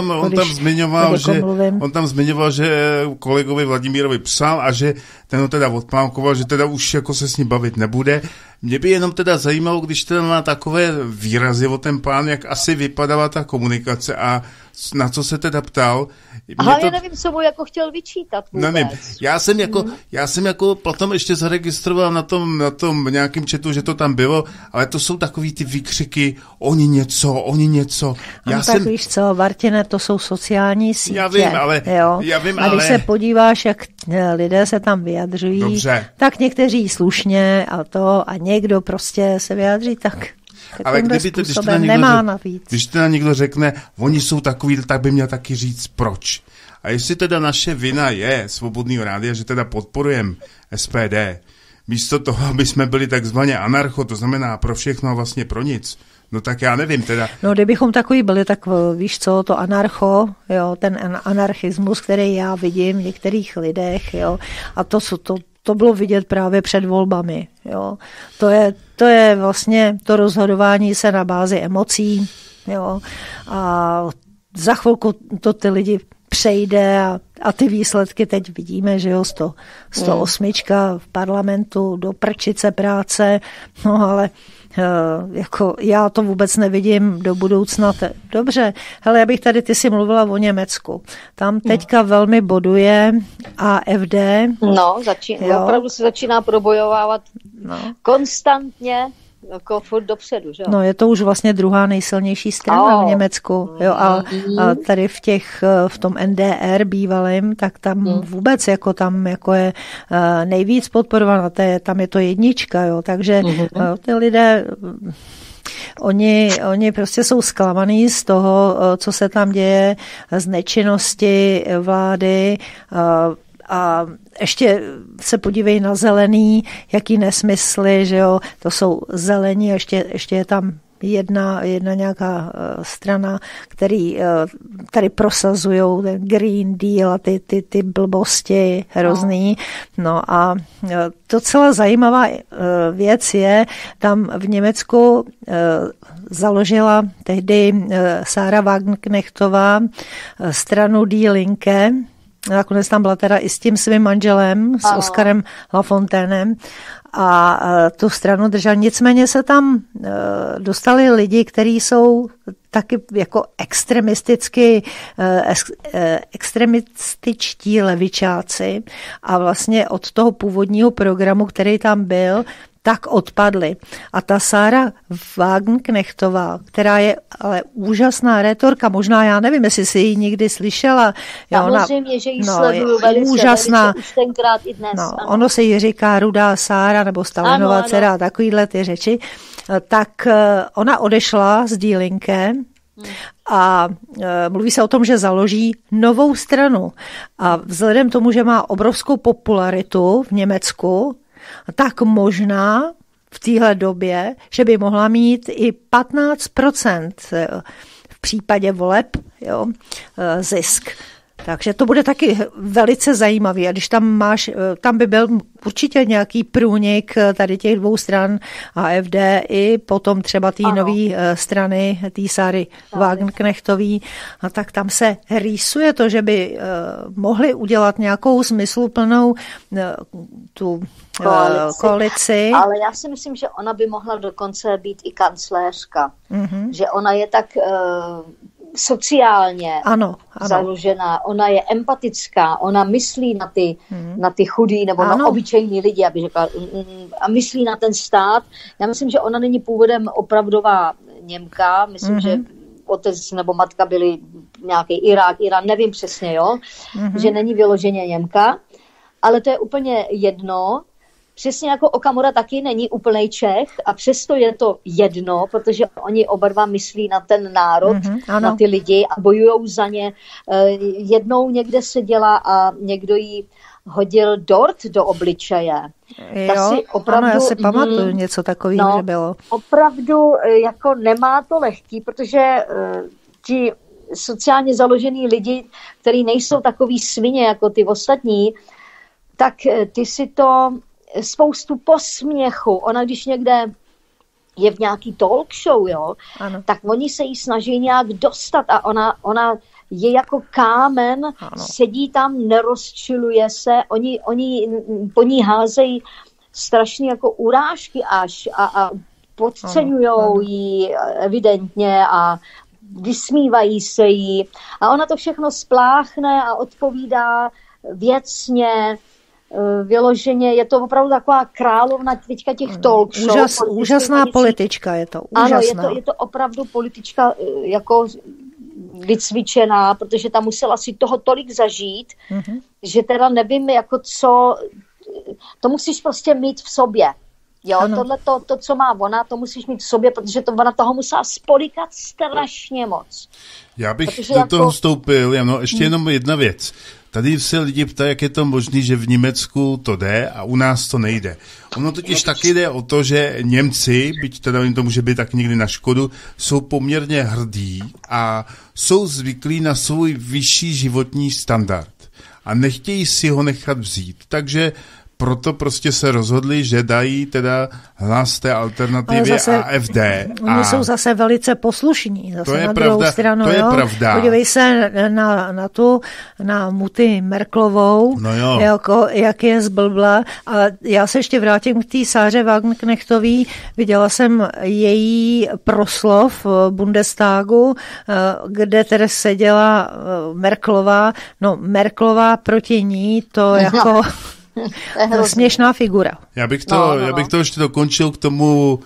On tam zmiňoval, že kolegovi Vladimírovi psal a že ten ho teda odpámkoval, že teda už jako se s ním bavit nebude. Mě by jenom teda zajímalo, když teda má takové výrazy o ten pán, jak asi vypadala ta komunikace a na co se teda ptal. Hlavně nevím, co mu jako chtěl vyčítat vůbec. Nevím. Já jsem jako potom ještě zaregistroval na tom nějakým chatu, že to tam bylo, ale to jsou takový ty výkřiky, oni něco. Tak víš co, Martine, to jsou sociální sítě. Já vím, ale... A když se podíváš, jak lidé se tam vyjadřují, dobře, tak někteří slušně a někdo prostě se vyjadří tak. Ale když teda někdo řekne, oni jsou takový, tak by měl taky říct proč. A jestli teda naše vina je Svobodného rádia, že teda podporujeme SPD, místo toho, aby jsme byli takzvaně anarcho, to znamená pro všechno a vlastně pro nic, no tak já nevím teda. No kdybychom takový byli, tak víš co, to anarcho, jo, ten anarchismus, který já vidím v některých lidech, jo, a to bylo vidět právě před volbami. Jo. To je vlastně to rozhodování se na bázi emocí. Jo. A za chvilku to ty lidi přejde a ty výsledky teď vidíme, že jo, 108 v parlamentu, do prčice práce, no ale jako já to vůbec nevidím do budoucna. Dobře, hele, já bych tady, ty si mluvila o Německu. Tam teďka velmi boduje AfD. No, opravdu se začíná probojovávat konstantně, jako furt dopředu, že jo? No, je to už vlastně druhá nejsilnější strana v Německu, jo, a tady v tom NDR bývalém, tak tam vůbec jako je nejvíc podporovaná, tam je to jednička, jo, takže ty lidé, Oni prostě jsou zklamaný z toho, co se tam děje, z nečinnosti vlády, a ještě se podívej na zelený, jaký nesmysly, že jo, to jsou zelení, ještě je tam jedna nějaká strana, který tady prosazujou ten Green Deal a ty blbosti hrozný. No a docela zajímavá věc je, tam v Německu založila tehdy Sára Wagenknechtová stranu Die Linke. Nakonec tam byla teda i s tím svým manželem, s Oskarem Lafontainem, a tu stranu držel. Nicméně se tam dostali lidi, kteří jsou taky jako extremističtí levičáci a vlastně od toho původního programu, který tam byl, tak odpadly. A ta Sára Wagenknechtová, která je ale úžasná rétorka, možná já nevím, jestli jsi ji někdy slyšela. Samozřejmě, že ji sleduju velice, úžasná. Už tenkrát i dnes. No, ono se jí říká Rudá Sára nebo Stalinová dcera a takovýhle ty řeči. Tak ona odešla z Die Linke a mluví se o tom, že založí novou stranu. A vzhledem tomu, že má obrovskou popularitu v Německu, tak možná v téhle době, že by mohla mít i 15% v případě voleb, jo, zisk. Takže to bude taky velice zajímavý. A když tam by byl určitě nějaký průnik tady těch dvou stran AfD i potom třeba té nové strany, té Sáry Wagenknechtový, a tak tam se rýsuje to, že by mohli udělat nějakou smysluplnou tu koalici. Ale já si myslím, že ona by mohla dokonce být i kancléřka. Mm-hmm. Že ona je tak sociálně založená, ona je empatická, ona myslí na ty chudý nebo na obyčejní lidi, aby řekla, a myslí na ten stát. Já myslím, že ona není původem opravdová Němka, myslím, že otec nebo matka byli nějaký Irán, nevím přesně, jo, že není vyloženě Němka, ale to je úplně jedno. přesně jako Okamura taky není úplnej Čech a přesto je to jedno, protože oni oba dva myslí na ten národ, na ty lidi a bojujou za ně. Jednou někde seděla a někdo jí hodil dort do obličeje. Jo, opravdu, ano, já si pamatuju něco takového, že bylo. Opravdu jako nemá to lehký, protože ti sociálně založený lidi, kteří nejsou takový svině jako ty ostatní, tak ty si to spoustu posměchu. Ona když někde je v nějaký talk show, jo, tak oni se jí snaží nějak dostat a ona je jako kámen, sedí tam, nerozčiluje se, oni po ní házejí strašný jako urážky až a podceňujou ji evidentně a vysmívají se jí a ona to všechno spláchne a odpovídá věcně, vyloženě, je to opravdu taková královna teďka těch talk show. Úžasná politička je to. Úžasná. Ano, je to opravdu politička jako vycvičená, protože tam musela si toho tolik zažít, že teda nevím, jako co, to musíš prostě mít v sobě. Jo, tohle to, co má ona, to musíš mít v sobě, protože ona toho musela spolikat strašně moc. Já bych do toho vstoupil, ještě jenom jedna věc. Tady se lidi ptají, jak je to možné, že v Německu to jde a u nás to nejde. Ono totiž taky jde o to, že Němci, byť teda jim to může být tak někdy na škodu, jsou poměrně hrdí a jsou zvyklí na svůj vyšší životní standard a nechtějí si ho nechat vzít. Takže proto prostě se rozhodli, že dají teda hlas té alternativě AfD. Oni jsou zase velice poslušní. Zase to je na druhou stranu. To je pravda. Podívej se na Mutti Merkelovou, jak je zblbla. A já se ještě vrátím k té Sáře Wagenknechtový. Viděla jsem její proslov v Bundestagu, kde tedy seděla Merkelová. No, Merkelová proti ní, to jako... směšná figura. Já bych to ještě dokončil k tomu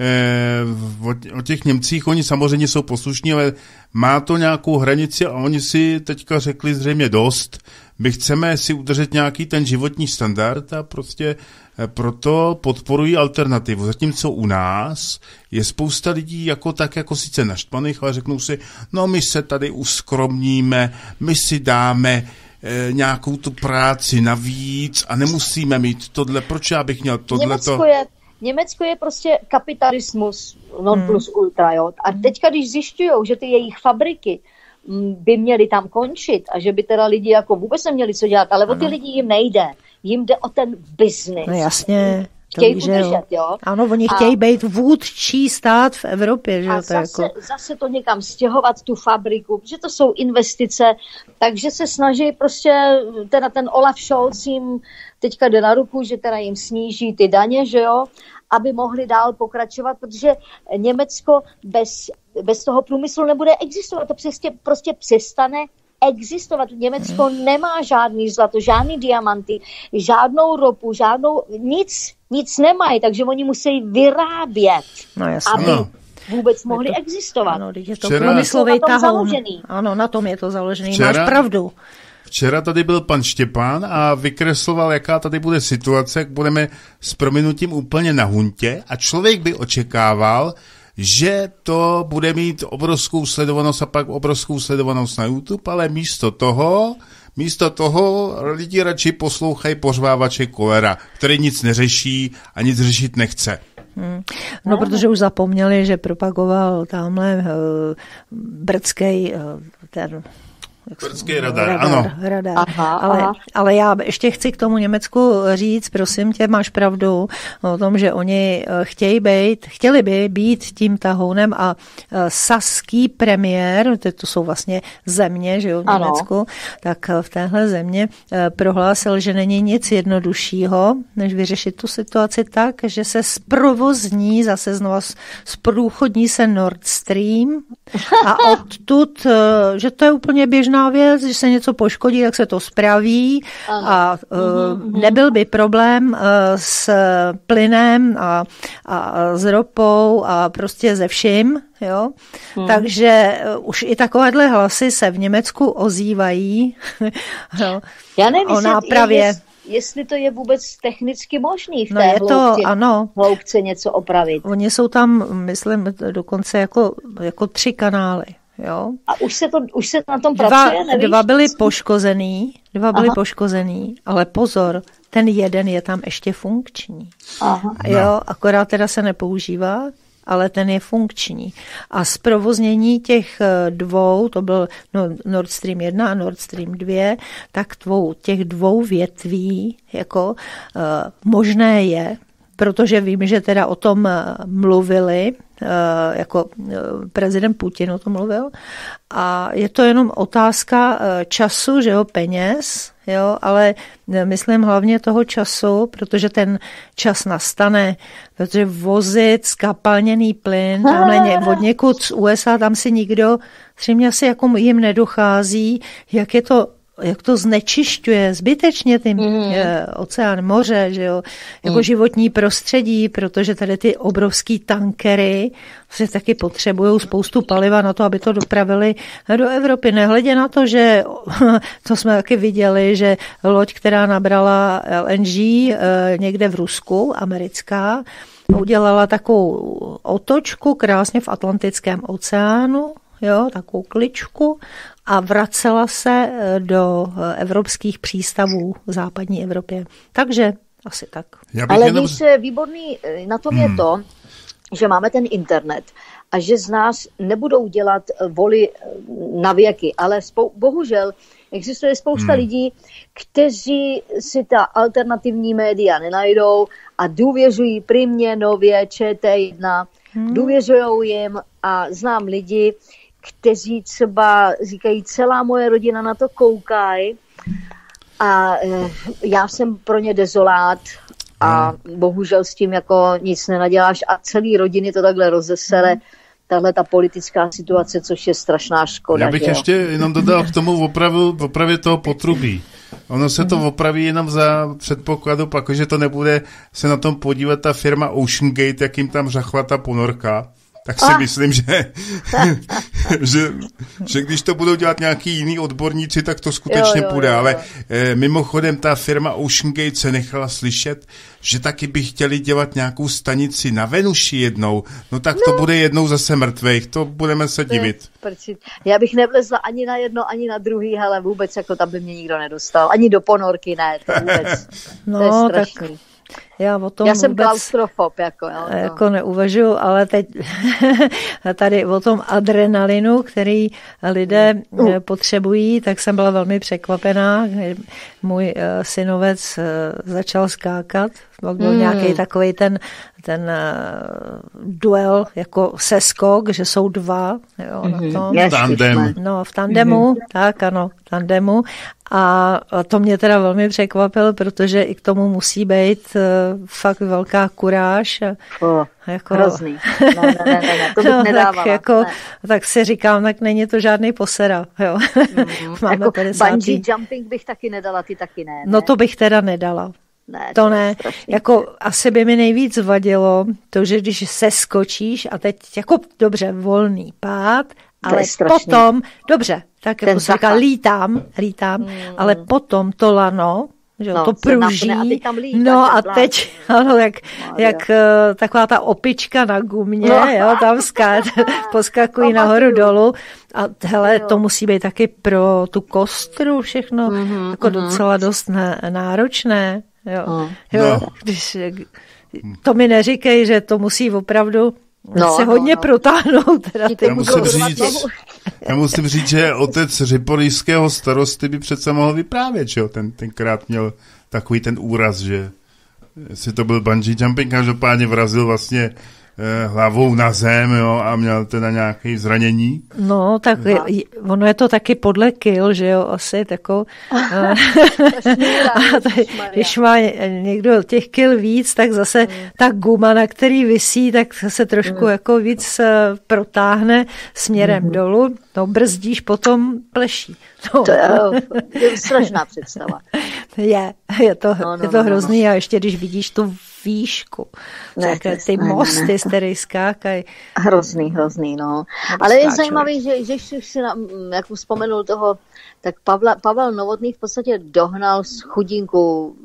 o těch Němcích. Oni samozřejmě jsou poslušní, ale má to nějakou hranici a oni si teďka řekli zřejmě dost. My chceme si udržet nějaký ten životní standard a prostě proto podporují alternativu. Zatímco u nás je spousta lidí jako sice naštvaných, ale řeknou si, no my se tady uskromníme, my si dáme nějakou tu práci navíc a nemusíme mít tohle. Proč já bych měl tohleto? Německo je prostě kapitalismus non plus ultra, jo. A teďka, když zjišťujou, že ty jejich fabriky by měly tam končit a že by teda lidi jako vůbec neměli co dělat, ale o ty lidi jim nejde. Jim jde o ten biznis. No jasně. Chtějí udržet, jo. Ano, oni chtějí být vůdčí stát v Evropě. Že? A zase to někam stěhovat, tu fabriku, protože to jsou investice, takže se snaží prostě, teda ten Olaf Scholz jim teďka jde na ruku, že teda jim sníží ty daně, že jo, aby mohli dál pokračovat, protože Německo bez toho průmyslu nebude existovat, to prostě přestane existovat. Německo nemá žádný zlato, žádný diamanty, žádnou ropu, nic nemají, takže oni musí vyrábět, aby vůbec mohli existovat. Ano, je to průmyslový tahoun. Ano, na tom je to založený. Máš pravdu. Včera tady byl pan Štěpán a vykresloval, jaká tady bude situace, jak budeme s prominutím úplně na huntě a člověk by očekával, že to bude mít obrovskou sledovanost a pak obrovskou sledovanost na YouTube, ale místo toho lidi radši poslouchají pořvávače Kollera, který nic neřeší a nic řešit nechce. No, protože už zapomněli, že propagoval tamhle brdský Brdský radar. Aha. Ale já ještě chci k tomu Německu říct, prosím tě, máš pravdu o tom, že oni chtěli by být tím tahounem a saský premiér, to jsou vlastně země, že jo, v Německu, tak v téhle země prohlásil, že není nic jednoduššího, než vyřešit tu situaci tak, že se zprovozní, zase znova zprůchodní se Nord Stream a odtud, že to je úplně běžná věc, že se něco poškodí, tak se to spraví a nebyl by problém s plynem a s ropou a prostě ze vším. Jo? Takže už i takovéhle hlasy se v Německu ozývají. Já nevím, jestli to je vůbec technicky možný v té hloubce něco opravit. Oni jsou tam, myslím, dokonce jako 3 kanály. Jo? A už se na tom pracuje? Dva byly poškozený, ale pozor, ten jeden je tam ještě funkční. Aha. Jo, akorát teda se nepoužívá, ale ten je funkční. A zprovoznění těch 2, to byl Nord Stream 1 a Nord Stream 2, tak těch 2 větví jako možné je, protože vím, že teda o tom mluvili, jako prezident Putin o tom mluvil, a je to jenom otázka času, že jo, peněz, jo, ale myslím hlavně toho času, protože ten čas nastane, protože vozit skapalněný plyn, tamhle od někud z USA, tam si nikdo, zřejmě asi jako jim nedochází, jak to znečišťuje zbytečně ty oceán, moře, že jo, jako životní prostředí, protože tady ty obrovský tankery se taky potřebují spoustu paliva na to, aby to dopravili do Evropy. Nehledě na to, že to jsme taky viděli, že loď, která nabrala LNG někde v Rusku, americká, udělala takovou otočku krásně v Atlantickém oceánu, jo, takovou kličku, a vracela se do evropských přístavů v západní Evropě. Takže asi tak. Ale víš, výborný na tom je to, že máme ten internet a že z nás nebudou dělat voli na věky, ale bohužel existuje spousta lidí, kteří si ta alternativní média nenajdou a důvěřují Primě, Nově, ČT1, důvěřují jim a znám lidi, kteří třeba říkají, celá moje rodina na to koukají a já jsem pro ně dezolát a bohužel s tím jako nic nenaděláš a celý rodiny to takhle rozesele, tahle ta politická situace, což je strašná škoda. Já bych ještě jenom dodal k tomu opravě toho potrubí. Ono se to opraví jenom za předpokladu, pak, že to nebude se na tom podívat ta firma Ocean Gate, jak jim tam řachla ta ponorka. Tak si myslím, že když to budou dělat nějaký jiný odborníci, tak to skutečně půjde. Ale mimochodem ta firma Ocean Gate se nechala slyšet, že taky by chtěli dělat nějakou stanici na Venuši jednou. No tak to bude jednou zase mrtvejch, to budeme se divit. Já bych nevlezla ani na jedno, ani na druhý, ale vůbec jako tam by mě nikdo nedostal. Ani do ponorky ne, to vůbec. To je strašný. Já jsem klaustrofob, jako neuvažuji, ale teď tady o tom adrenalinu, který lidé potřebují, tak jsem byla velmi překvapená. Můj synovec začal skákat, byl nějaký takovej ten duel jako seskok, že jsou 2, jo, na tom. Tandem. No, v tandemu, tak ano, v tandemu. A to mě teda velmi překvapilo, protože i k tomu musí být fakt velká kuráž. Jako, hrozný. Ne, to bych nedávala. Tak si říkám, tak není to žádný posera. Jo. Máme jako bungee jumping bych taky nedala, ty taky ne. No to bych teda nedala. Ne, to ne. Jako asi by mi nejvíc vadilo to, že když se skočíš a teď jako dobře volný pád, ale potom, dobře, tak jako se říká, lítám, ale potom to lano, že to pruží, a teď, ano, jak taková ta opička na gumě, jo, tam poskakují nahoru dolů a hele, to musí být taky pro tu kostru všechno jako docela dost náročné, jo. Když, to mi neříkej, že to musí opravdu se hodně protáhnout. Teda já musím říct, že otec řipolijského starosty by přece mohl vyprávět, že jo? Tenkrát měl takový ten úraz, že si to byl bungee jumping, každopádně vrazil vlastně hlavou na zem, jo, a měl teda nějaké zranění. No, tak ono je to taky podle kil, že jo, asi tako. Když má někdo těch kil víc, tak zase ta guma, na který visí, tak se trošku jako víc protáhne směrem dolů. No, brzdíš, potom pleší. No. To je strašná představa. Je to hrozný a ještě když vidíš tu výšku, ty mosty, z kterých skákají. Hrozný, no. Ale je zajímavý, že si jak vzpomenul toho, tak Pavel Novotný v podstatě dohnal z chudinku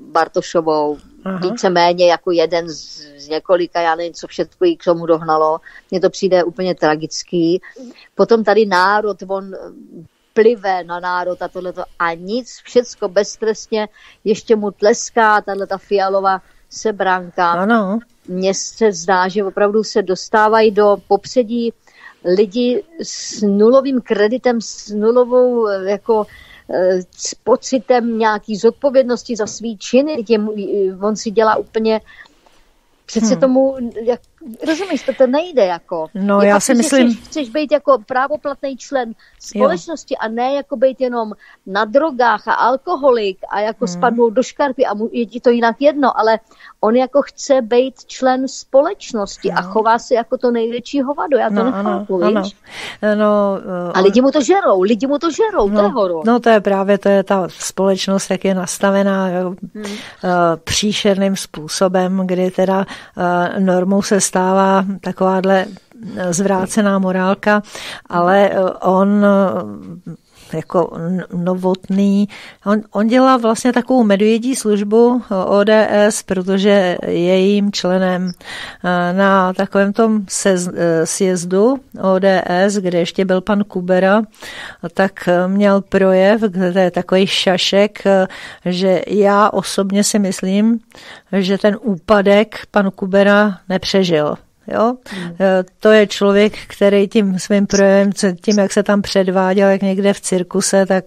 Bartošovou, víceméně jako jeden z několika, já nevím, co všechno jí k tomu dohnalo. Mně to přijde úplně tragický. Potom tady národ, on plive na národ a tohleto a nic, všecko beztrestně, ještě mu tleská tato Fialová sebránka. Ano. Mně se zdá, že opravdu se dostávají do popředí lidi s nulovým kreditem, s nulovou jako s pocitem nějaký zodpovědnosti za svý činy. On si dělá úplně přece tomu, rozumíš, to nejde jako. No, já si myslím... Chceš být jako právoplatný člen společnosti a ne jako být jenom na drogách a alkoholik a jako spadnout do škarpy a je ti to jinak jedno, ale on jako chce být člen společnosti a chová se jako to největší hovado. Já to nechápu, víš? A lidi mu to žerou, to je horor. No to je právě, to je ta společnost, jak je nastavená příšerným způsobem, kdy teda normou se stává takováhle zvrácená morálka, ale on jako Novotný, on dělá vlastně takovou medvědí službu ODS, protože je jejím členem na takovém tom sjezdu ODS, kde ještě byl pan Kubera, tak měl projev, kde je takový šašek, že já osobně si myslím, že ten úpadek pan Kubera nepřežil. Jo? To je člověk, který tím svým projevem, tím, jak se tam předváděl, jak někde v cirkuse, tak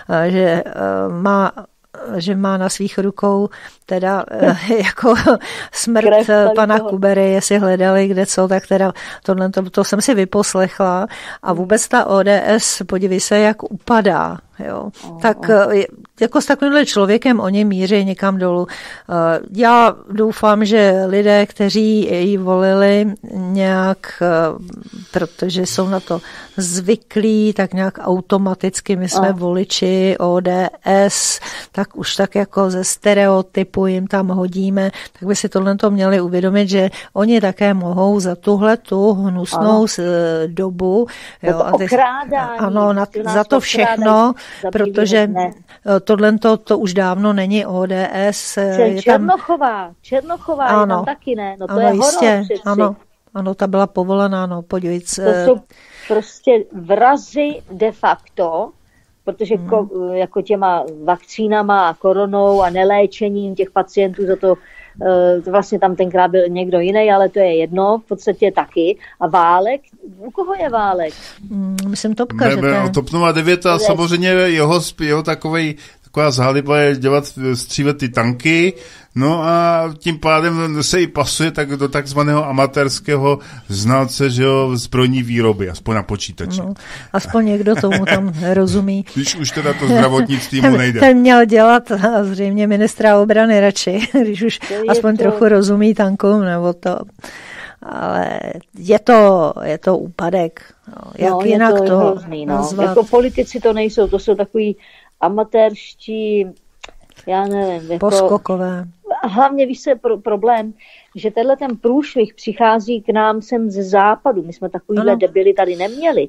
že má na svých rukou teda jako smrt pana Kubery, jestli hledali kde co, tak teda to jsem si vyposlechla a vůbec ta ODS, podívej se, jak upadá. Jo. Tak jako s takovýmhle člověkem oni míří někam dolů. Já doufám, že lidé, kteří ji volili nějak, protože jsou na to zvyklí, tak nějak automaticky my jsme voliči ODS, tak už tak jako ze stereotypu jim tam hodíme, tak by si tohle měli uvědomit, že oni také mohou za tuhletu hnusnou dobu. Jo, to okrádání. Ano, za to všechno, protože tohle to už dávno není ODS. Černochová je tam taky ne. No to je jistě, horor ano, ta byla povolaná, no podívejte se. To jsou prostě vrazi de facto, protože jako těma vakcínama a koronou a neléčením těch pacientů za to vlastně tam tenkrát byl někdo jiný, ale to je jedno, v podstatě taky. A Válek, u koho je Válek? Myslím Topka, že to je. TOP 09 a samozřejmě jeho taková záliba je střílet ty tanky, no a tím pádem se i pasuje tak do takzvaného amatérského znalce, že jo, zbrojní výroby, aspoň na počítači. No, aspoň někdo tomu tam rozumí. Když už teda to zdravotnictví mu nejde. Ten měl dělat zřejmě ministra obrany radši, když už aspoň trochu rozumí tankům, nebo to... Ale je to úpadek. Jak jinak to hrozný, nazvat? Jako politici to nejsou, to jsou takový amatérští, já nevím. Jako, poskokové. Hlavně víš, co je problém, že tenhle ten průšvih přichází k nám sem ze západu. My jsme takovýhle debily tady neměli.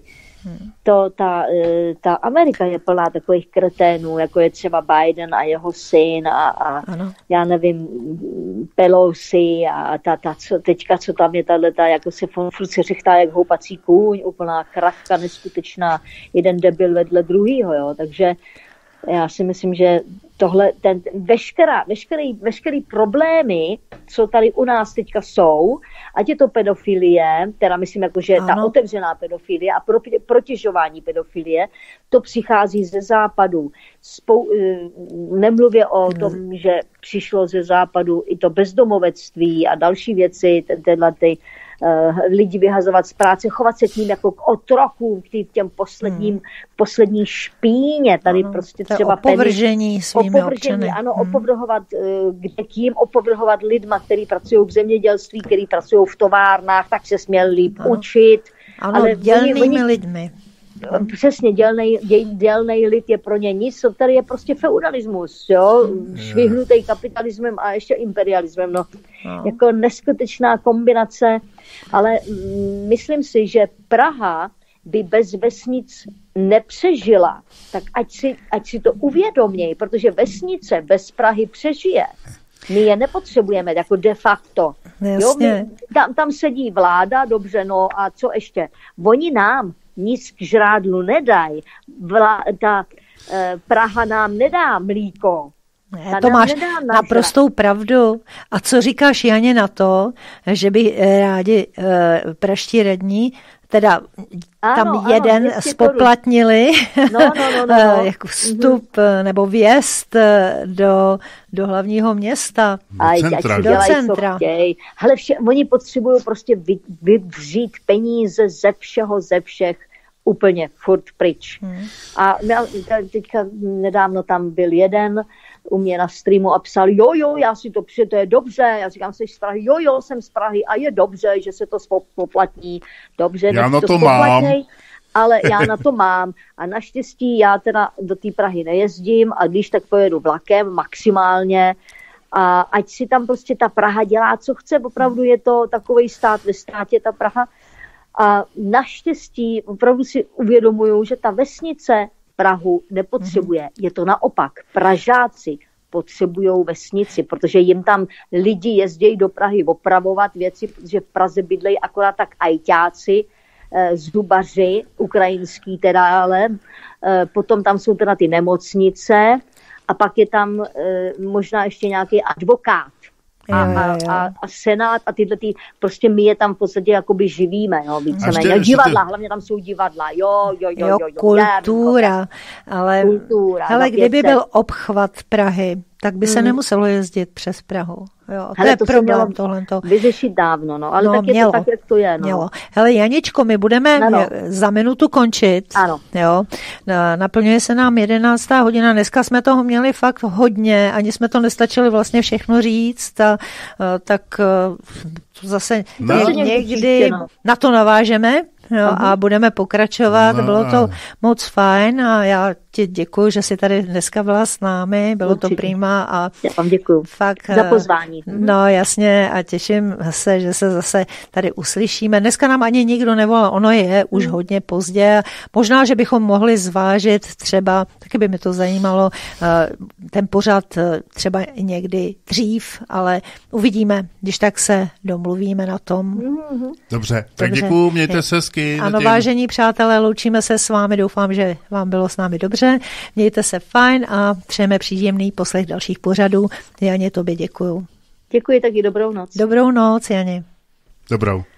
Ta Amerika je plná takových kreténů, jako je třeba Biden a jeho syn a já nevím, Pelosi a teďka, co tam je tato, jako se furt se řechtá jak houpací kůň, úplná krachka neskutečná, jeden debil vedle druhýho, jo, takže já si myslím, že tohle, veškerý problémy, co tady u nás teďka jsou, ať je to pedofilie, teda myslím, jako, že ta otevřená pedofilie a protěžování pedofilie, to přichází ze západu. Nemluvě o tom, že přišlo ze západu i to bezdomovectví a další věci, lidi vyhazovat z práce, chovat se k ním jako k otrokům, k těm poslední špíně. Tady prostě třeba opovržení svými občany. Ano, opovrhovat lidma, kteří pracují v zemědělství, kteří pracují v továrnách, tak se směl líp učit. Ano, ale dělnými lidmi. Přesně, dělnej lid je pro ně nic, tady je prostě feudalismus, jo, švihnutý kapitalismem a ještě imperialismem, jako neskutečná kombinace, ale myslím si, že Praha by bez vesnic nepřežila, tak ať si to uvědomějí, protože vesnice bez Prahy přežije. My je nepotřebujeme jako de facto. Jo, tam sedí vláda, dobře, no a co ještě? Oni nám nic k žrádlu nedají. Praha nám nedá mlíko. Ne, to máš naprostou pravdu. A co říkáš, Janě, na to, že by rádi praští radní teda tam jeden spoplatnili jako vstup nebo vjezd do hlavního města. Do centra. Hele, oni potřebují prostě vyvřít peníze ze všech úplně furt pryč. A teďka nedávno tam byl jeden u mě na streamu a psal, jo, já si to přijde, to je dobře. Já říkám, jsi z Prahy, jo, jsem z Prahy a je dobře, že se to spoplatní. Dobře, já na to mám. Ale já na to mám. A naštěstí já teda do té Prahy nejezdím a když tak pojedu vlakem maximálně. A ať si tam prostě ta Praha dělá, co chce, opravdu je to takovej stát ve státě, ta Praha. A naštěstí opravdu si uvědomuju, že ta vesnice Prahu nepotřebuje. Je to naopak. Pražáci potřebují vesnici, protože jim tam lidi jezdí do Prahy opravovat věci, protože v Praze bydlejí akorát tak ajťáci, zubaři, ukrajinský teda, ale potom tam jsou teda ty nemocnice a pak je tam možná ještě nějaký advokát. A senát a tyhle prostě my je tam v podstatě jakoby živíme, jo, víceméně. Divadla, hlavně tam jsou divadla, jo. Kultura, ale hele, kdyby byl obchvat Prahy, tak by se nemuselo jezdit přes Prahu. Jo, to je problém tohleto. Vyřešit dávno, no, ale tak je to tak, jak to je. No. Mělo. Hele, Janičko, my budeme za minutu končit. Ano. Jo. Naplňuje se nám 11. hodina. Dneska jsme toho měli fakt hodně, ani jsme to nestačili vlastně všechno říct. Tak zase někdy na to navážeme. Jo, a budeme pokračovat. Bylo to moc fajn a já ti děkuji, že jsi tady dneska byla s námi. Bylo to prima. A já vám děkuji za pozvání. No jasně a těším se, že se zase tady uslyšíme. Dneska nám ani nikdo nevolal, ono je už hodně pozdě. Možná, že bychom mohli zvážit třeba, taky by mi to zajímalo, ten pořad třeba někdy dřív, ale uvidíme, když tak se domluvíme na tom. Dobře, tak děkuji, mějte se hezky. Ano, vážení přátelé, loučíme se s vámi, doufám, že vám bylo s námi dobře. Mějte se fajn a přejeme příjemný poslech dalších pořadů. Janě, tobě děkuju. Děkuji, taky dobrou noc. Dobrou noc, Janě. Dobrou.